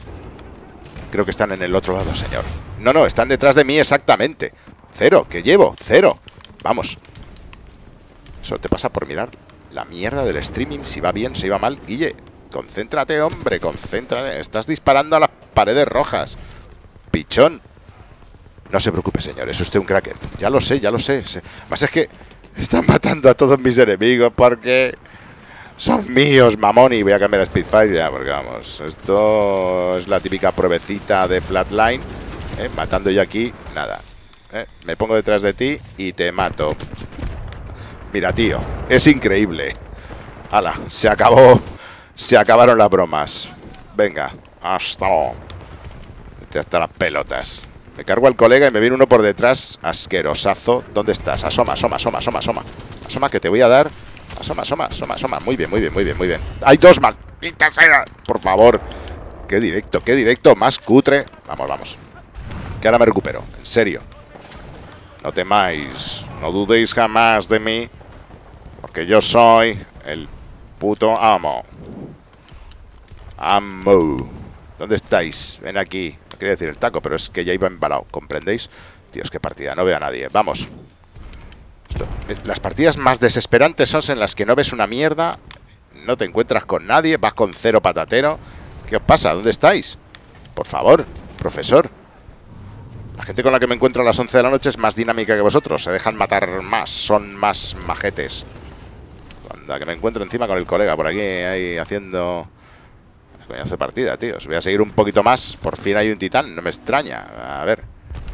Creo que están en el otro lado, señor. No, están detrás de mí exactamente. 0, que llevo, 0. Vamos. Eso te pasa por mirar la mierda del streaming, si va bien, si va mal. Guille, concéntrate, hombre, concéntrate. Estás disparando a las paredes rojas. Pichón. No se preocupe, señor, es usted un cracker. Ya lo sé. Más es que están matando a todos mis enemigos porque son míos, mamón. Y voy a cambiar a Spitfire ya, porque vamos, esto es la típica pruebecita de Flatline. Matando yo aquí, nada. Me pongo detrás de ti y te mato. Mira, tío, es increíble. Hala, se acabó. Se acabaron las bromas. Venga, hasta las pelotas. Me cargo al colega y me viene uno por detrás. Asquerosazo. ¿Dónde estás? Asoma. Asoma que te voy a dar. Asoma. Muy bien. Hay 2 malditas. Por favor. Qué directo más cutre. Vamos. Que ahora me recupero. En serio. No temáis. No dudéis jamás de mí. Porque yo soy el puto amo. ¿Dónde estáis? Ven aquí. No quería decir el taco, pero es que ya iba embalado. ¿Comprendéis? Dios, qué partida. No veo a nadie. Vamos. Las partidas más desesperantes son en las que no ves una mierda, no te encuentras con nadie, vas con cero patatero. ¿Qué os pasa? ¿Dónde estáis? Por favor, profesor. La gente con la que me encuentro a las 11 de la noche es más dinámica que vosotros. Se dejan matar más, son más majetes. Cuando que me encuentro encima con el colega por aquí, ahí haciendo... coñazo de partida, tíos. Voy a seguir un poquito más. Por fin hay un titán, no me extraña. A ver.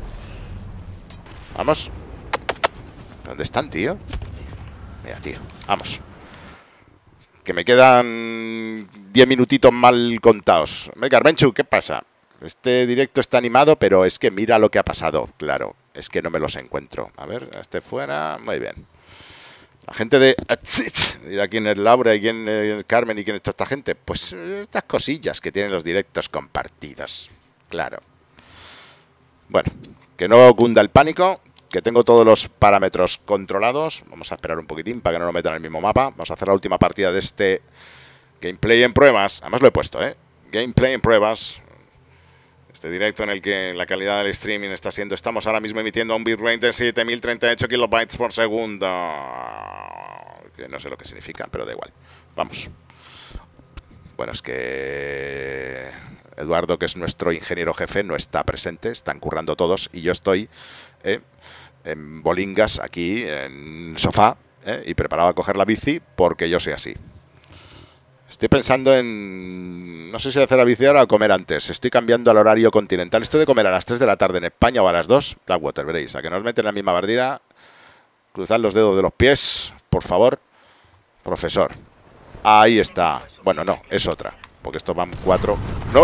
Vamos. ¿Dónde están, tío? Mira, tío, vamos. Que me quedan 10 minutitos mal contados. Carmenchu, ¿qué pasa? Este directo está animado, pero es que mira lo que ha pasado. Claro, es que no me los encuentro. A ver, este fuera. Muy bien. La gente de... dirá quién es Laura y quién es Carmen y quién es toda esta gente. Pues estas cosillas que tienen los directos compartidos. Claro. Bueno, que no cunda el pánico. Que tengo todos los parámetros controlados. Vamos a esperar un poquitín para que no lo metan en el mismo mapa. Vamos a hacer la última partida de este gameplay en pruebas. Además lo he puesto, ¿eh? Gameplay en pruebas. Este directo en el que la calidad del streaming está siendo... Estamos ahora mismo emitiendo a un bitrate de 7038 kilobytes por segundo. Que no sé lo que significa, pero da igual. Vamos. Bueno, es que... Eduardo, que es nuestro ingeniero jefe, no está presente. Están currando todos y yo estoy... en bolingas aquí en sofá y preparado a coger la bici porque yo soy así. Estoy pensando en... no sé si hacer la bici ahora o comer antes. Estoy cambiando al horario continental. Esto de comer a las 3 de la tarde en España o a las 2, Blackwater, veréis. A que nos meten en la misma partida. Cruzad los dedos de los pies, por favor. Profesor. Ahí está. Bueno, no, es otra. Porque estos van 4. ¡No!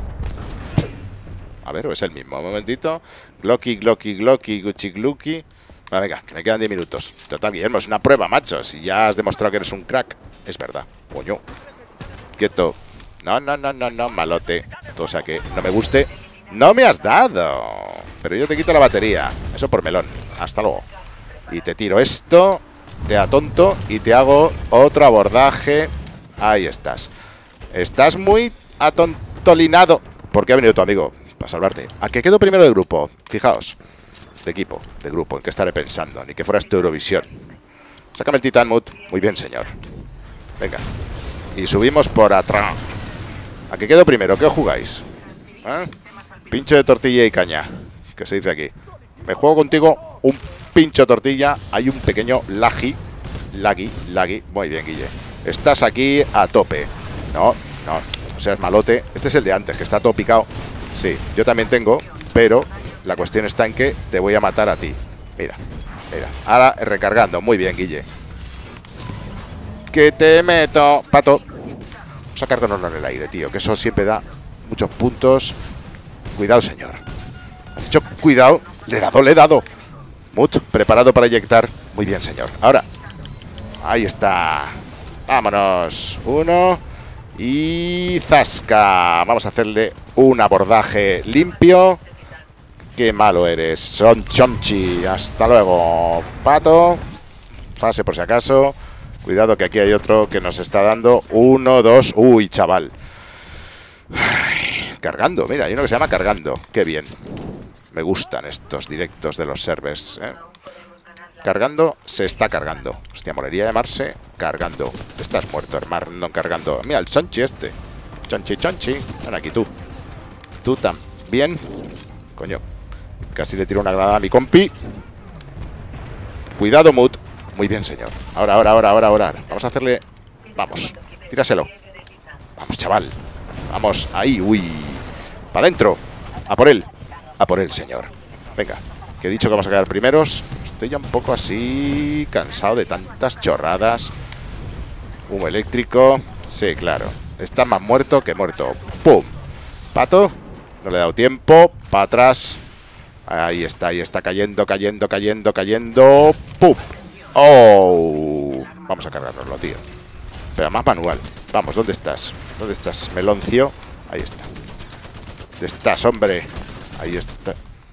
A ver, o es el mismo. Un momentito. Glocky, Glocky, Glocky, Gucci, Glucky. Bueno, venga, que me quedan 10 minutos. Total, Guillermo, es una prueba, macho. Si ya has demostrado que eres un crack. Es verdad. Coño. Quieto. No, no, no, no, no, malote. O sea que no me guste. No me has dado. Pero yo te quito la batería. Eso por melón. Hasta luego. Y te tiro esto. Te atonto y te hago otro abordaje. Ahí estás. Estás muy atontolinado. ¿Por qué ha venido tu amigo? Para salvarte. ¿A qué quedó primero de grupo? Fijaos. De equipo, de grupo. ¿En qué estaré pensando? Ni que fuera esta Eurovisión. Sácame el Titan Mood. Muy bien, señor. Venga. Y subimos por atrás. ¿A qué quedó primero? ¿Qué os jugáis? ¿Eh? Pincho de tortilla y caña. ¿Qué se dice aquí? Me juego contigo un pincho de tortilla. Hay un pequeño laggy. Muy bien, Guille. Estás aquí a tope. No, no. No seas malote. Este es el de antes, que está todo picado. Sí, yo también tengo, pero la cuestión está en que te voy a matar a ti. Mira, mira. Ahora recargando. Muy bien, Guille. Que te meto, pato. Vamos a cargarnos en el aire, tío, que eso siempre da muchos puntos. Cuidado, señor. ¿Has dicho cuidado? Le he dado. Mut, preparado para inyectar. Muy bien, señor. Ahora. Ahí está. Vámonos. Uno. Y zasca. Vamos a hacerle un abordaje limpio. Qué malo eres. Son chonchi. Hasta luego, pato. Pase por si acaso. Cuidado que aquí hay otro que nos está dando. 1, 2. Uy, chaval. Ay, cargando. Mira, hay uno que se llama cargando. Qué bien. Me gustan estos directos de los servers, ¿eh? Cargando, se está cargando. Hostia, molería llamarse cargando. Estás muerto, hermano, cargando. Mira, el chonchi este. Chonchi, chonchi. Ven aquí tú. Tú también. Coño. Casi le tiro una granada a mi compi. Cuidado, Mut. Muy bien, señor. Ahora. Vamos a hacerle... Vamos. Tíraselo. Vamos, chaval. Vamos, ahí. Uy. Para adentro. A por él. A por él, señor. Venga. Que he dicho que vamos a quedar primeros. Estoy ya un poco así... cansado de tantas chorradas. Humo eléctrico. Sí, claro. Está más muerto que muerto. ¡Pum! Pato. No le he dado tiempo. Para atrás. Ahí está. Cayendo. ¡Pum! ¡Oh! Vamos a cargárnoslo, tío. Pero más manual. Vamos, ¿dónde estás? ¿Dónde estás, meloncio? Ahí está. ¿Dónde estás, hombre? Ahí está.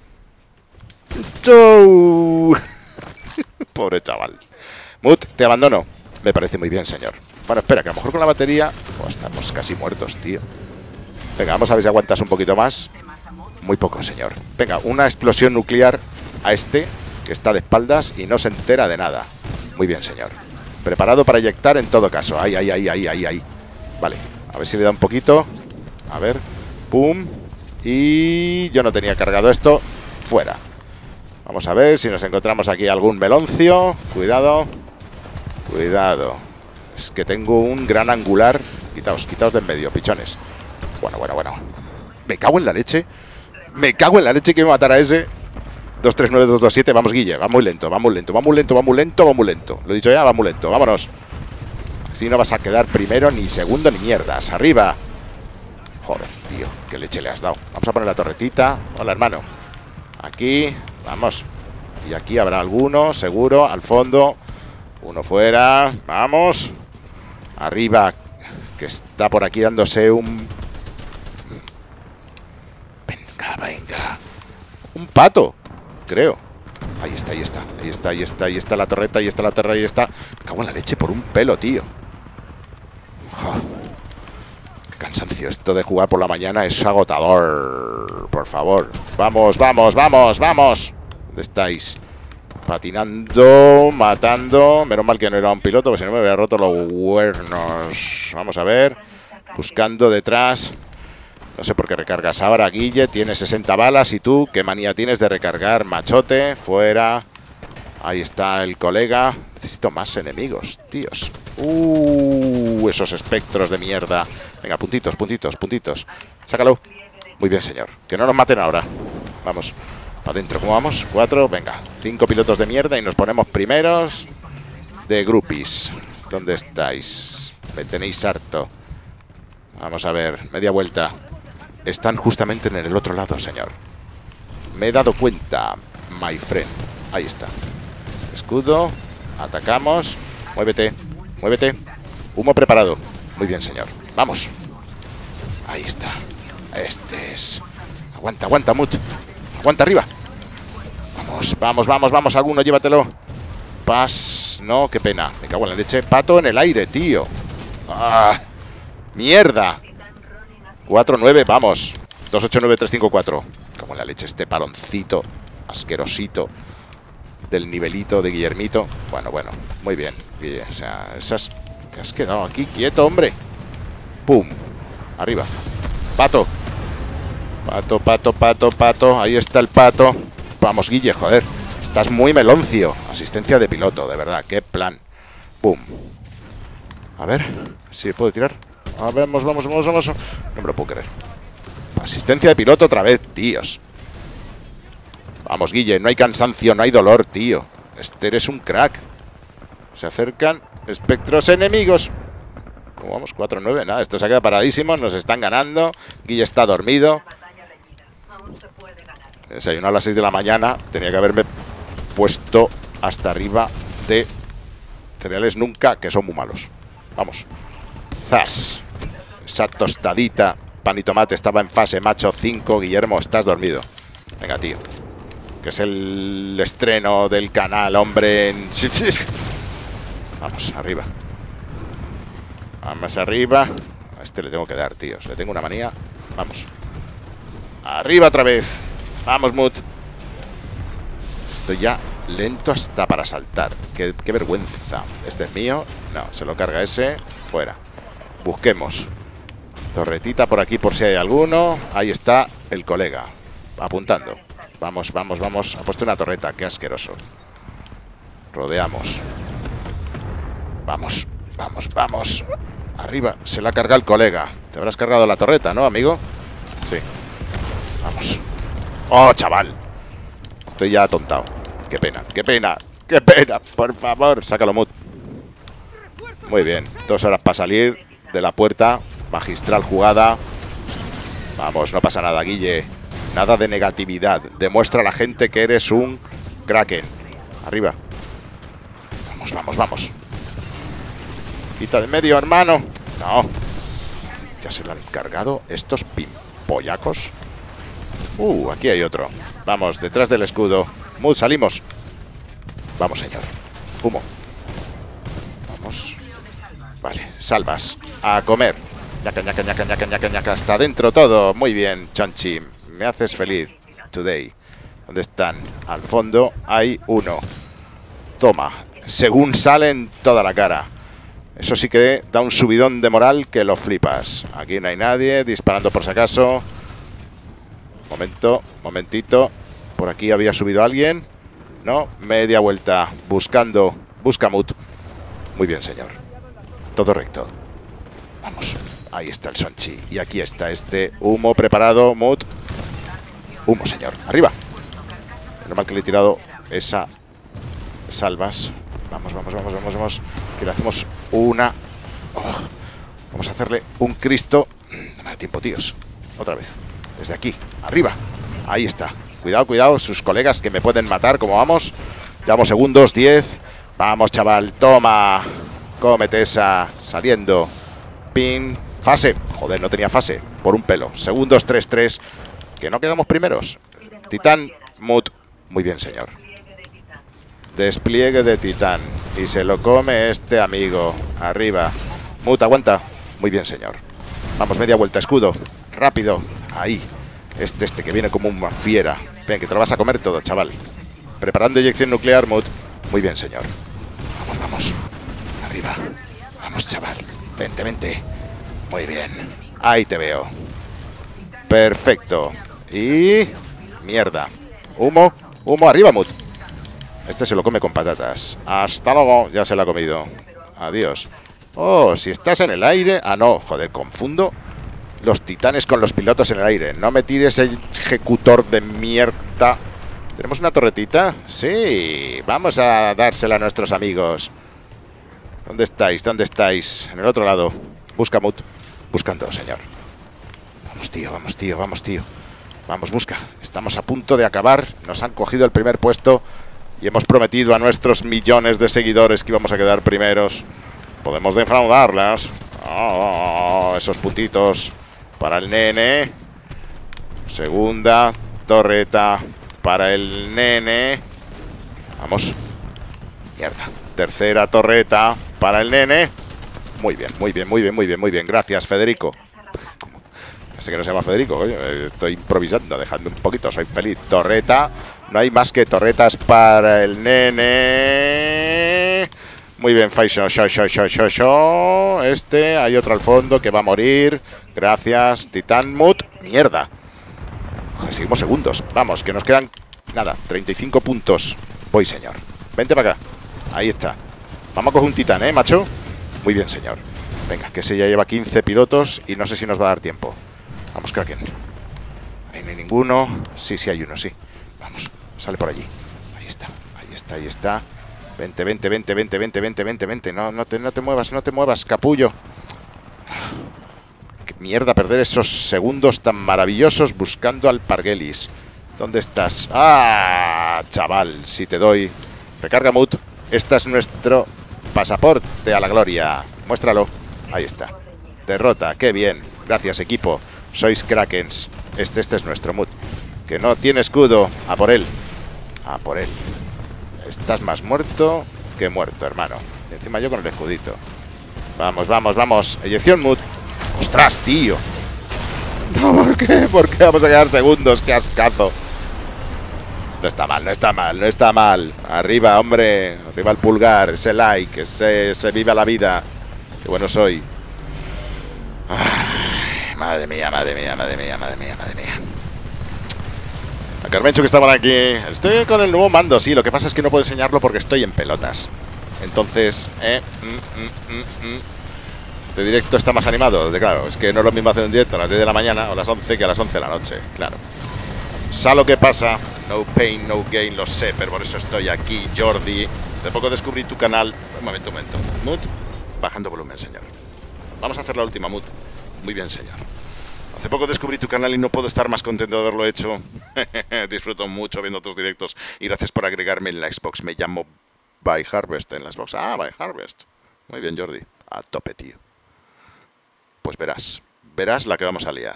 ¡Chau! Pobre chaval. Mut, te abandono. Me parece muy bien, señor. Bueno, espera, que a lo mejor con la batería... Oh, estamos casi muertos, tío. Venga, vamos a ver si aguantas un poquito más. Muy poco, señor. Venga, una explosión nuclear a este, que que está de espaldas y no se entera de nada. Muy bien, señor. Preparado para eyectar en todo caso. Ahí, ahí, ahí, ahí, ahí, ahí. Vale, a ver si le da un poquito. A ver, pum. Y yo no tenía cargado esto. Fuera. Vamos a ver si nos encontramos aquí algún meloncio. Cuidado. Cuidado. Es que tengo un gran angular. Quitaos, quitaos de en medio, pichones. Bueno, bueno, bueno. Me cago en la leche. Me cago en la leche que me matará ese. 239, 227. Vamos, Guille. Va muy lento, va muy lento, va muy lento, va muy lento, va muy lento. Lo he dicho ya, va muy lento. Vámonos. Así no vas a quedar primero, ni segundo, ni mierdas. Arriba. Joder, tío. Qué leche le has dado. Vamos a poner la torretita. Hola, hermano. Aquí. Vamos. Y aquí habrá alguno, seguro. Al fondo. Uno fuera. Vamos. Arriba. Que está por aquí dándose un... Venga, venga. Un pato. Creo. Ahí está, ahí está. Ahí está, ahí está, ahí está la torreta, ahí está la torre, ahí está. Me cago en la leche por un pelo, tío. Oh, qué cansancio. Esto de jugar por la mañana es agotador. Por favor. Vamos, vamos, vamos, vamos. ¿Dónde estáis? Patinando, matando. Menos mal que no era un piloto, porque si no me hubiera roto los huernos. Vamos a ver. Buscando detrás. No sé por qué recargas ahora, Guille. Tienes 60 balas. ¿Y tú qué manía tienes de recargar, machote? Fuera. Ahí está el colega. Necesito más enemigos, tíos. Esos espectros de mierda. Venga, puntitos, puntitos, puntitos. Sácalo. Muy bien, señor. Que no nos maten ahora. Vamos. Para adentro. ¿Cómo vamos? 4. Venga. 5 pilotos de mierda y nos ponemos primeros de groupies. ¿Dónde estáis? Me tenéis harto. Vamos a ver. Media vuelta. Están justamente en el otro lado, señor. Me he dado cuenta, my friend. Ahí está. Escudo. Atacamos. Muévete. Muévete. Humo preparado. Muy bien, señor. Vamos. Ahí está. Este es... Aguanta, aguanta, Mut. Aguanta arriba. Vamos, vamos, vamos, vamos. Alguno, llévatelo. Pas. No, qué pena. Me cago en la leche. Pato en el aire, tío. ¡Ah! ¡Mierda! 4-9, vamos. 2-8-9-3-5-4. Como en la leche este paloncito asquerosito del nivelito de Guillermito. Bueno, bueno, muy bien, Guille. O sea, esas... Te has quedado aquí quieto, hombre. Pum. Arriba. Pato. Pato, pato, pato, pato. Ahí está el pato. Vamos, Guille, joder. Estás muy meloncio. Asistencia de piloto, de verdad. Qué plan. Pum. A ver si puedo tirar. A ver, vamos, vamos, vamos, vamos. No me lo puedo creer. Asistencia de piloto otra vez, tíos. Vamos, Guille, no hay cansancio, no hay dolor, tío. Este eres un crack. Se acercan espectros enemigos. ¿Cómo vamos? 4-9, nada, esto se ha quedado paradísimo. Nos están ganando. Guille está dormido. Desayuno a las 6 de la mañana. Tenía que haberme puesto hasta arriba de cereales nunca, que son muy malos. Vamos. Zas. Esa tostadita. Pan y tomate estaba en fase macho 5. Guillermo, estás dormido. Venga, tío. Que es el estreno del canal, hombre. Vamos, arriba. Vamos arriba. A este le tengo que dar, tíos. Le tengo una manía. Vamos. Arriba otra vez. Vamos, Mut. Estoy ya lento hasta para saltar. Qué vergüenza. Este es mío. No, se lo carga ese. Fuera. Busquemos. Torretita por aquí por si hay alguno. Ahí está el colega. Apuntando. Vamos, vamos, vamos. Ha puesto una torreta. Qué asqueroso. Rodeamos. Vamos, vamos, vamos. Arriba. Se la ha cargado el colega. Te habrás cargado la torreta, ¿no, amigo? Sí. Vamos. ¡Oh, chaval! Estoy ya atontado. ¡Qué pena! ¡Qué pena! ¡Qué pena! Por favor, sácalo, Mut. Muy bien. 2 horas para salir de la puerta. Magistral jugada. Vamos, no pasa nada, Guille. Nada de negatividad. Demuestra a la gente que eres un Kraken. Arriba. Vamos, vamos, vamos. Quita de medio, hermano. No. Ya se lo han cargado estos pimpollacos. Aquí hay otro. Vamos, detrás del escudo. Mut, salimos. Vamos, señor. Humo. Vamos. Vale, salvas. A comer. Ñaca, ñaca, ñaca, ñaca, ñaca, ñaca. Hasta dentro todo. Muy bien, Chanchi. Me haces feliz. Today. ¿Dónde están? Al fondo hay uno. Toma. Según salen toda la cara. Eso sí que da un subidón de moral que lo flipas. Aquí no hay nadie. Disparando por si acaso. Momentito. Por aquí había subido alguien. No, media vuelta. Buscando. Busca Mut. Muy bien, señor. Todo recto. Vamos. Ahí está el Sonchi. Y aquí está este humo preparado. Mut. Humo, señor. Arriba. Normal que le he tirado esa salvas. Vamos. Que le hacemos una... Oh. Vamos a hacerle un Cristo. No me da tiempo, tíos. Otra vez. Desde aquí. Arriba. Ahí está. Cuidado. Sus colegas que me pueden matar. ¿Cómo vamos? Llevamos segundos. 10. Vamos, chaval. Toma. Cómete esa. Saliendo. Pin. Fase. Joder, no tenía fase. Por un pelo. Segundos 3-3. Que no quedamos primeros. Titán. Mut. Muy bien, señor. Despliegue de Titán. Y se lo come este amigo. Arriba. Mut, aguanta. Muy bien, señor. Vamos, media vuelta. Escudo. Rápido. Ahí. Este que viene como una fiera. Ven, que te lo vas a comer todo, chaval. Preparando eyección nuclear, Mut. Muy bien, señor. Vamos. Arriba. Vamos, chaval. Vente. Muy bien. Ahí te veo. Perfecto. Y... mierda. Humo arriba, Mut. Este se lo come con patatas. Hasta luego. Ya se lo ha comido. Adiós. Oh, si estás en el aire... Ah, no. Joder, confundo los titanes con los pilotos en el aire. No me tires el ejecutor de mierda. ¿Tenemos una torretita? Sí. Vamos a dársela a nuestros amigos. ¿Dónde estáis? En el otro lado. Busca, Mut. Buscando, señor. Vamos, tío. Vamos, busca. Estamos a punto de acabar. Nos han cogido el primer puesto. Y hemos prometido a nuestros millones de seguidores que íbamos a quedar primeros. Podemos defraudarlas. Oh, esos puntitos para el nene. Segunda torreta para el nene. Vamos. Mierda. Tercera torreta para el nene. Muy bien. Gracias, Federico. Sé que no se llama Federico, coño. Estoy improvisando, dejando un poquito. Soy feliz. Torreta. No hay más que torretas para el nene. Muy bien, Faisal. Hay otro al fondo que va a morir. Gracias, Titán Mut. Mierda. Joder, seguimos segundos. Vamos, que nos quedan... nada, 35 puntos. Voy, señor. Vente para acá. Ahí está. Vamos a coger un titán, macho? Muy bien, señor. Venga, que ese ya lleva 15 pilotos y no sé si nos va a dar tiempo. Vamos, Kraken. Ahí no hay ninguno. Sí, hay uno, sí. Vamos, sale por allí. Ahí está. Vente. No te muevas, capullo. Qué mierda perder esos segundos tan maravillosos buscando al Pargelis. ¿Dónde estás? ¡Ah! Chaval, si te doy. Recarga, Mut. Este es nuestro pasaporte a la gloria. Muéstralo. Ahí está. Derrota, qué bien. Gracias, equipo. Sois Krakens. Este es nuestro Mut. Que no tiene escudo. A por él. Estás más muerto que muerto, hermano. Y encima yo con el escudito. Vamos. Eyección, Mut. ¡Ostras, tío! No, ¿por qué? ¿Por qué vamos a quedar segundos? ¡Qué ascazo! No está mal. Arriba, hombre. Arriba el pulgar. Ese like. Ese viva la vida. Qué bueno soy. Ay, madre mía. A Carmencho, que está por aquí. Estoy con el nuevo mando, sí. Lo que pasa es que no puedo enseñarlo porque estoy en pelotas. Entonces, este directo está más animado. Claro, es que no es lo mismo hacer un directo a las 10 de la mañana o a las 11 que a las 11 de la noche. Claro. ¿Sabes lo que pasa? No pain, no gain, lo sé, pero por eso estoy aquí, Jordi. De poco descubrí tu canal. Un momento. Mut, bajando volumen, señor. Vamos a hacer la última, Mut. Muy bien, señor. Hace poco descubrí tu canal y no puedo estar más contento de haberlo hecho. Disfruto mucho viendo tus directos y gracias por agregarme en la Xbox. Me llamo By Harvest en la Xbox. Ah, By Harvest. Muy bien, Jordi. A tope, tío. Pues verás la que vamos a liar.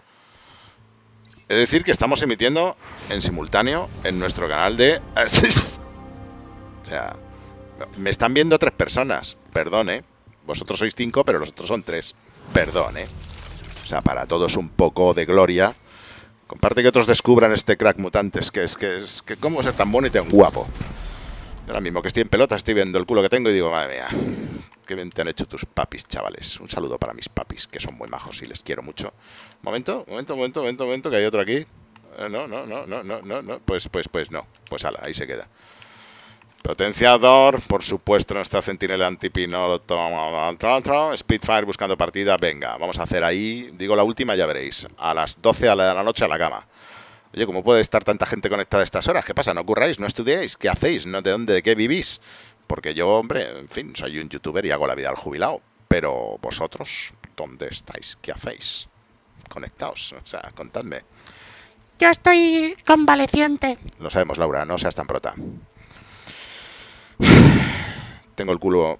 Es decir, que estamos emitiendo en simultáneo en nuestro canal de... O sea, me están viendo 3 personas. Perdón, Vosotros sois 5, pero los otros son 3. Perdón, O sea, para todos un poco de gloria. Comparte que otros descubran este crack mutantes, que cómo ser tan bonito y tan guapo. Ahora mismo que estoy en pelota, estoy viendo el culo que tengo y digo, madre mía, qué bien te han hecho tus papis, chavales. Un saludo para mis papis, que son muy majos y les quiero mucho. Momento, que hay otro aquí. No. Pues no. Pues ala, ahí se queda. Potenciador, por supuesto, nuestra centinela antipiloto. Spitfire buscando partida. Venga, vamos a hacer ahí, digo la última, ya veréis. A las 12 de la noche a la cama. Oye, ¿cómo puede estar tanta gente conectada a estas horas? ¿Qué pasa? ¿No curráis? ¿No estudiáis? ¿Qué hacéis? ¿No? ¿De qué vivís? Porque yo, hombre, en fin, soy un youtuber y hago la vida al jubilado. Pero vosotros, ¿dónde estáis? ¿Qué hacéis? Conectaos, o sea, contadme. Yo estoy convaleciente. Lo sabemos, Laura, no seas tan prota. Tengo el culo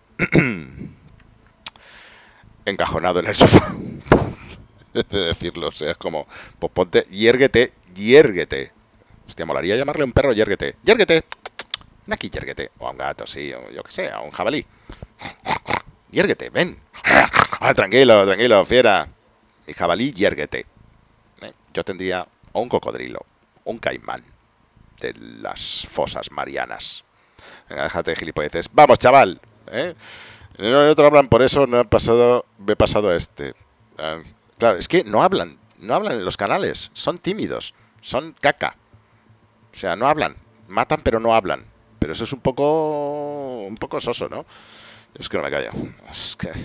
encajonado en el sofá. De decirlo, o sea, es como, pues ponte, yérguete. Hostia, molaría llamarle a un perro yérguete. ¡Yérguete! Ven aquí, yérguete. O a un gato, sí, o yo qué sé, a un jabalí. Yérguete, ven. Tranquilo, fiera. Mi jabalí, yérguete. Yo tendría o un cocodrilo, o un caimán de las fosas marianas. Venga, déjate de gilipolleces. ¡Vamos, chaval! No, otro hablan, por eso no me he pasado este. Claro, es que no hablan en los canales. Son tímidos, son caca. O sea, no hablan. Matan, pero no hablan. Pero eso es un poco soso, ¿no? Es que no me callo. Es que...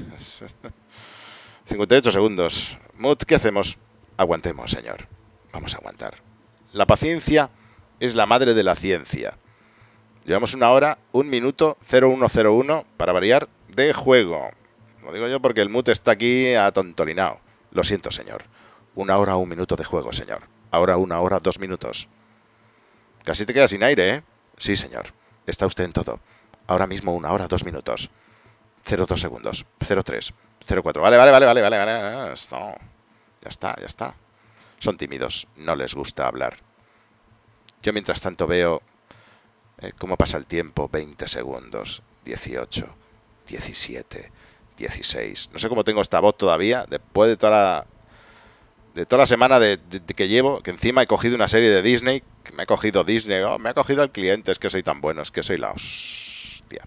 58 segundos. Mut, ¿qué hacemos? Aguantemos, señor. Vamos a aguantar. La paciencia es la madre de la ciencia. Llevamos 1 hora, 1 minuto, 0101 para variar de juego. Lo digo yo porque el Mut está aquí atontolinado. Lo siento, señor. 1 hora, 1 minuto de juego, señor. Ahora 1 hora, 2 minutos. Casi te quedas sin aire, ¿eh? Sí, señor. Está usted en todo. Ahora mismo 1 hora, 2 minutos. 02 segundos. 03. 04. Vale. No. Ya está. Son tímidos. No les gusta hablar. Yo mientras tanto veo cómo pasa el tiempo. 20 segundos. 18. 17. 16. No sé cómo tengo esta voz todavía. Después de toda la semana de que llevo, que encima he cogido una serie de Disney, que me ha cogido Disney, me ha cogido el cliente, es que soy tan bueno, es que soy la hostia.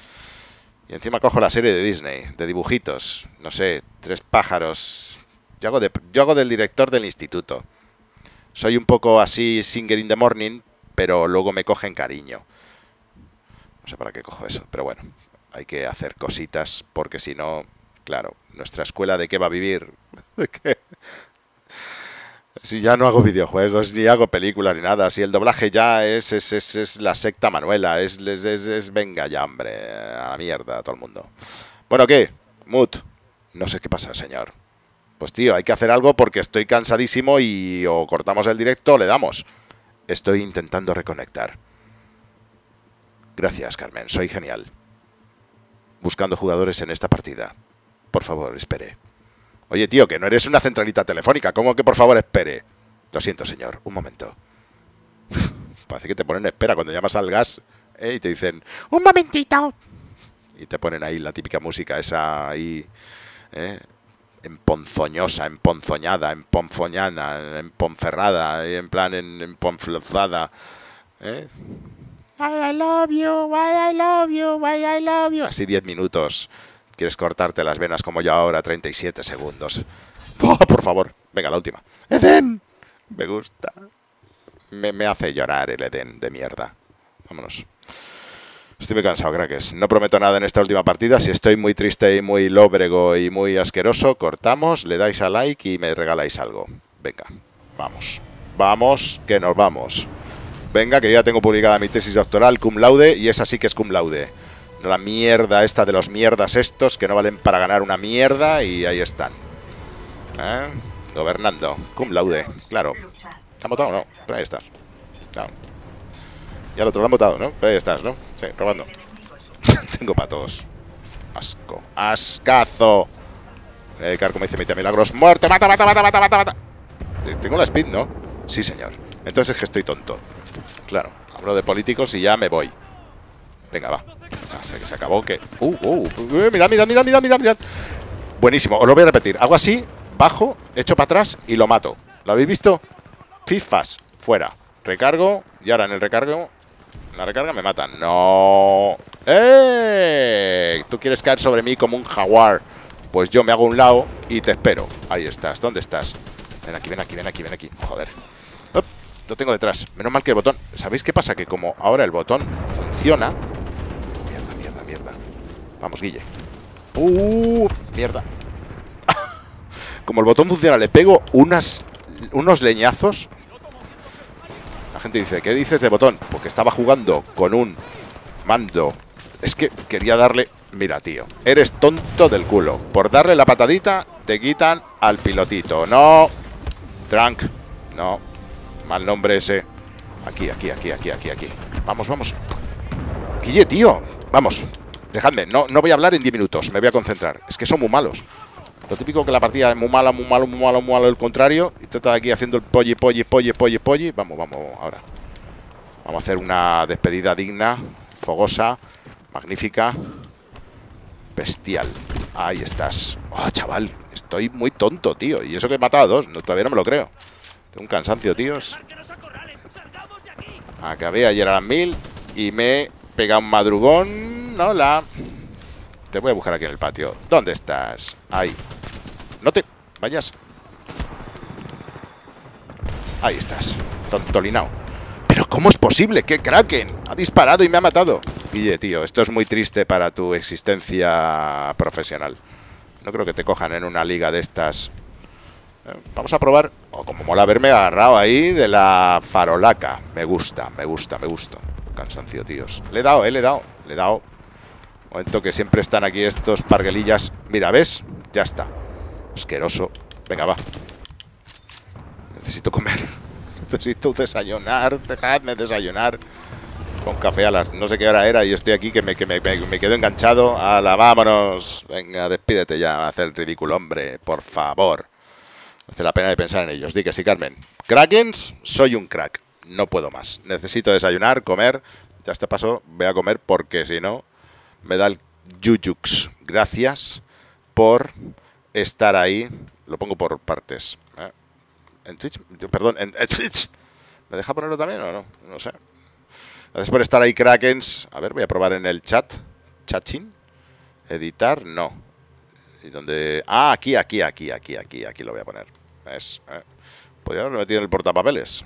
Y encima cojo la serie de Disney, de dibujitos, no sé, 3 pájaros. Yo hago del director del instituto. Soy un poco así, singer in the morning, pero luego me cogen cariño. No sé para qué cojo eso, pero bueno, hay que hacer cositas, porque si no, claro, nuestra escuela ¿de qué va a vivir? ¿De qué? Si ya no hago videojuegos, ni hago películas, ni nada. Si el doblaje ya es la secta Manuela. Es venga ya, hombre. A la mierda, a todo el mundo. Bueno, ¿qué? Mut. No sé qué pasa, señor. Pues tío, hay que hacer algo porque estoy cansadísimo y o cortamos el directo o le damos. Estoy intentando reconectar. Gracias, Carmen. Soy genial. Buscando jugadores en esta partida. Por favor, espere. Oye, tío, que no eres una centralita telefónica. ¿Cómo que por favor espere? Lo siento, señor. Un momento. Parece que te ponen espera cuando llamas al gas y te dicen Un momentito. y te ponen ahí la típica música esa ahí emponzoñosa, emponzoñada, emponzoñana, emponferrada, en plan emponflozada. Why I love you, why I love you, why I love you. Así 10 minutos. ¿Quieres cortarte las venas como yo ahora? 37 segundos. ¡Oh, por favor! Venga, la última. ¡Eden! Me gusta. Me hace llorar el Eden de mierda. Vámonos. Estoy muy cansado, crackers. No prometo nada en esta última partida. Si estoy muy triste y muy lóbrego y muy asqueroso, cortamos, le dais a like y me regaláis algo. Venga, vamos. Vamos, que nos vamos. Venga, que yo ya tengo publicada mi tesis doctoral cum laude y esa sí que es cum laude. No la mierda esta de los mierdas estos que no valen para ganar una mierda y ahí están. Gobernando. Cum laude, claro. ¿Te han votado o no? Pero ahí estás. Claro. Y al otro lo han votado, ¿no? Pero ahí estás, ¿no? Sí, robando. Tengo para todos. Asco. Ascazo. Car, como dice Mita Milagros. ¡Muerte! ¡Mata! Tengo la speed, ¿no? Sí, señor. Entonces es que estoy tonto. Claro. Hablo de políticos y ya me voy. Venga, va. Que se acabó que... Mirad. Buenísimo, os lo voy a repetir. Hago así, bajo, echo para atrás y lo mato. ¿Lo habéis visto? Fifas. Fuera. Recargo. Y ahora en el recargo... En la recarga me matan. ¡No! ¡Eh! Tú quieres caer sobre mí como un jaguar. Pues yo me hago a un lado y te espero. Ahí estás. ¿Dónde estás? Ven aquí, ven aquí, ven aquí, ven aquí. Joder. ¡Up! Lo tengo detrás. Menos mal que el botón... ¿Sabéis qué pasa? Que como ahora el botón funciona... Mierda, mierda, mierda. Vamos, Guille. Mierda. Como el botón funciona, le pego unos leñazos. La gente dice, ¿qué dices de botón? Porque estaba jugando con un mando. Es que quería darle... Mira, tío, eres tonto del culo. Por darle la patadita, te quitan al pilotito. No. Trunk. No. Mal nombre ese. Aquí, aquí, aquí, aquí, aquí, aquí. Vamos, vamos. Guille, tío. Vamos. Dejadme. No voy a hablar en 10 minutos. Me voy a concentrar. Es que son muy malos. Lo típico que la partida es muy mala, muy malo, muy malo, muy malo, el contrario. Y trata de aquí haciendo el polli. Vamos, vamos, ahora. Vamos a hacer una despedida digna, fogosa, magnífica, bestial. Ahí estás. Ah, chaval, estoy muy tonto, tío. Y eso que he matado a dos, todavía no me lo creo. Tengo un cansancio, tíos. Acabé ayer a las 1000 y me he pegado un madrugón. Hola. Te voy a buscar aquí en el patio. ¿Dónde estás? Ahí. No te vayas. Ahí estás. Tontolinao. ¿Pero cómo es posible? ¡Qué Kraken! Ha disparado y me ha matado. Guille, tío, esto es muy triste para tu existencia profesional. No creo que te cojan en una liga de estas. Vamos a probar. Oh, como mola haberme agarrado ahí de la farolaca. Me gusta, me gusta, me gusta. Cansancio, tíos. Le he dado, le he dado. Le he dado. Momento que siempre están aquí estos parguelillas. Mira, ¿ves? Ya está. Asqueroso. Venga, va. Necesito comer. Necesito desayunar. Dejadme desayunar. Con café a las... No sé qué hora era y estoy aquí que me quedo enganchado. ¡Hala, vámonos! Venga, despídete ya. Haz el ridículo, hombre. Por favor. No hace la pena de pensar en ellos. Di que sí, Carmen. Krakens, soy un crack. No puedo más. Necesito desayunar, comer. Ya este paso voy a comer porque si no me da el yuyux. Gracias por estar ahí. Lo pongo por partes. En Twitch, perdón, en Twitch. ¿Me deja ponerlo también o no? No sé. Gracias por estar ahí, Krakens. A ver, voy a probar en el chat. Chatchin. Editar, no. ¿Y dónde? Ah, aquí lo voy a poner. Podría haberlo metido en el portapapeles.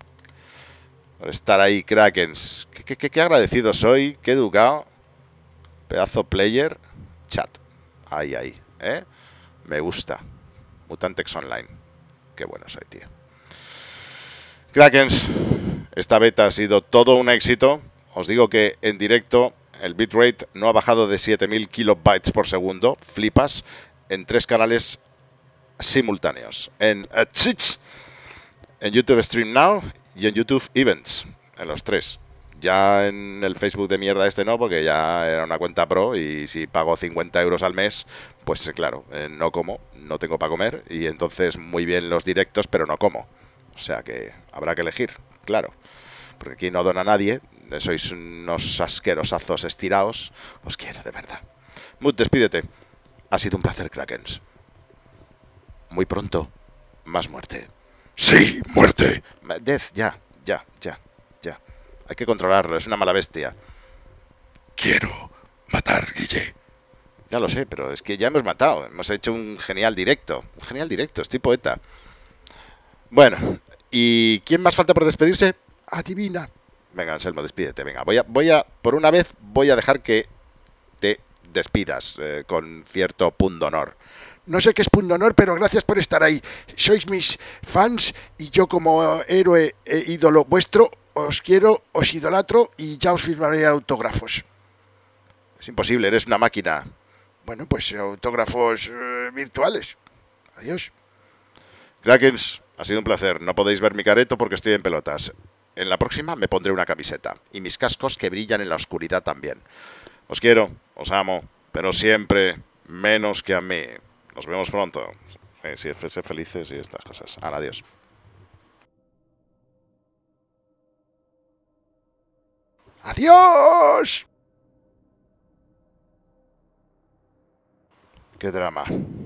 Por estar ahí, Krakens. Qué agradecido soy, qué educado. Pedazo player. Chat. Ahí. Me gusta. Mutantex Online. Qué bueno soy, tío. Krakens, esta beta ha sido todo un éxito. Os digo que en directo el bitrate no ha bajado de 7000 kilobytes por segundo. Flipas. En 3 canales simultáneos. En Twitch, en YouTube Stream Now y en YouTube Events. En los 3. Ya en el Facebook de mierda este no, porque ya era una cuenta pro y si pago 50 euros al mes, pues claro, no como, no tengo para comer y entonces muy bien los directos, pero no como. O sea que habrá que elegir, claro. Porque aquí no dona nadie, sois unos asquerosazos estirados. Os quiero, de verdad. Mood, despídete. Ha sido un placer, Krakens. Muy pronto, más muerte. ¡Sí, muerte! Death, ya. Hay que controlarlo, es una mala bestia. Quiero matar, Guille. Ya lo sé, pero es que ya hemos matado. Hemos hecho un genial directo. Un genial directo, estoy poeta. Bueno, ¿y quién más falta por despedirse? Adivina. Venga, Anselmo, despídete. Venga, por una vez voy a dejar que te despidas con cierto pundonor. No sé qué es pundonor, pero gracias por estar ahí. Sois mis fans y yo como héroe e ídolo vuestro os quiero, os idolatro y ya os firmaré autógrafos. Es imposible, eres una máquina. Bueno, pues autógrafos virtuales. Adiós. Krakens, ha sido un placer. No podéis ver mi careto porque estoy en pelotas. En la próxima me pondré una camiseta y mis cascos que brillan en la oscuridad también. Os quiero, os amo, pero siempre menos que a mí. Nos vemos pronto. Sí, ser felices y estas cosas. Adiós. ¡Adiós! Qué drama.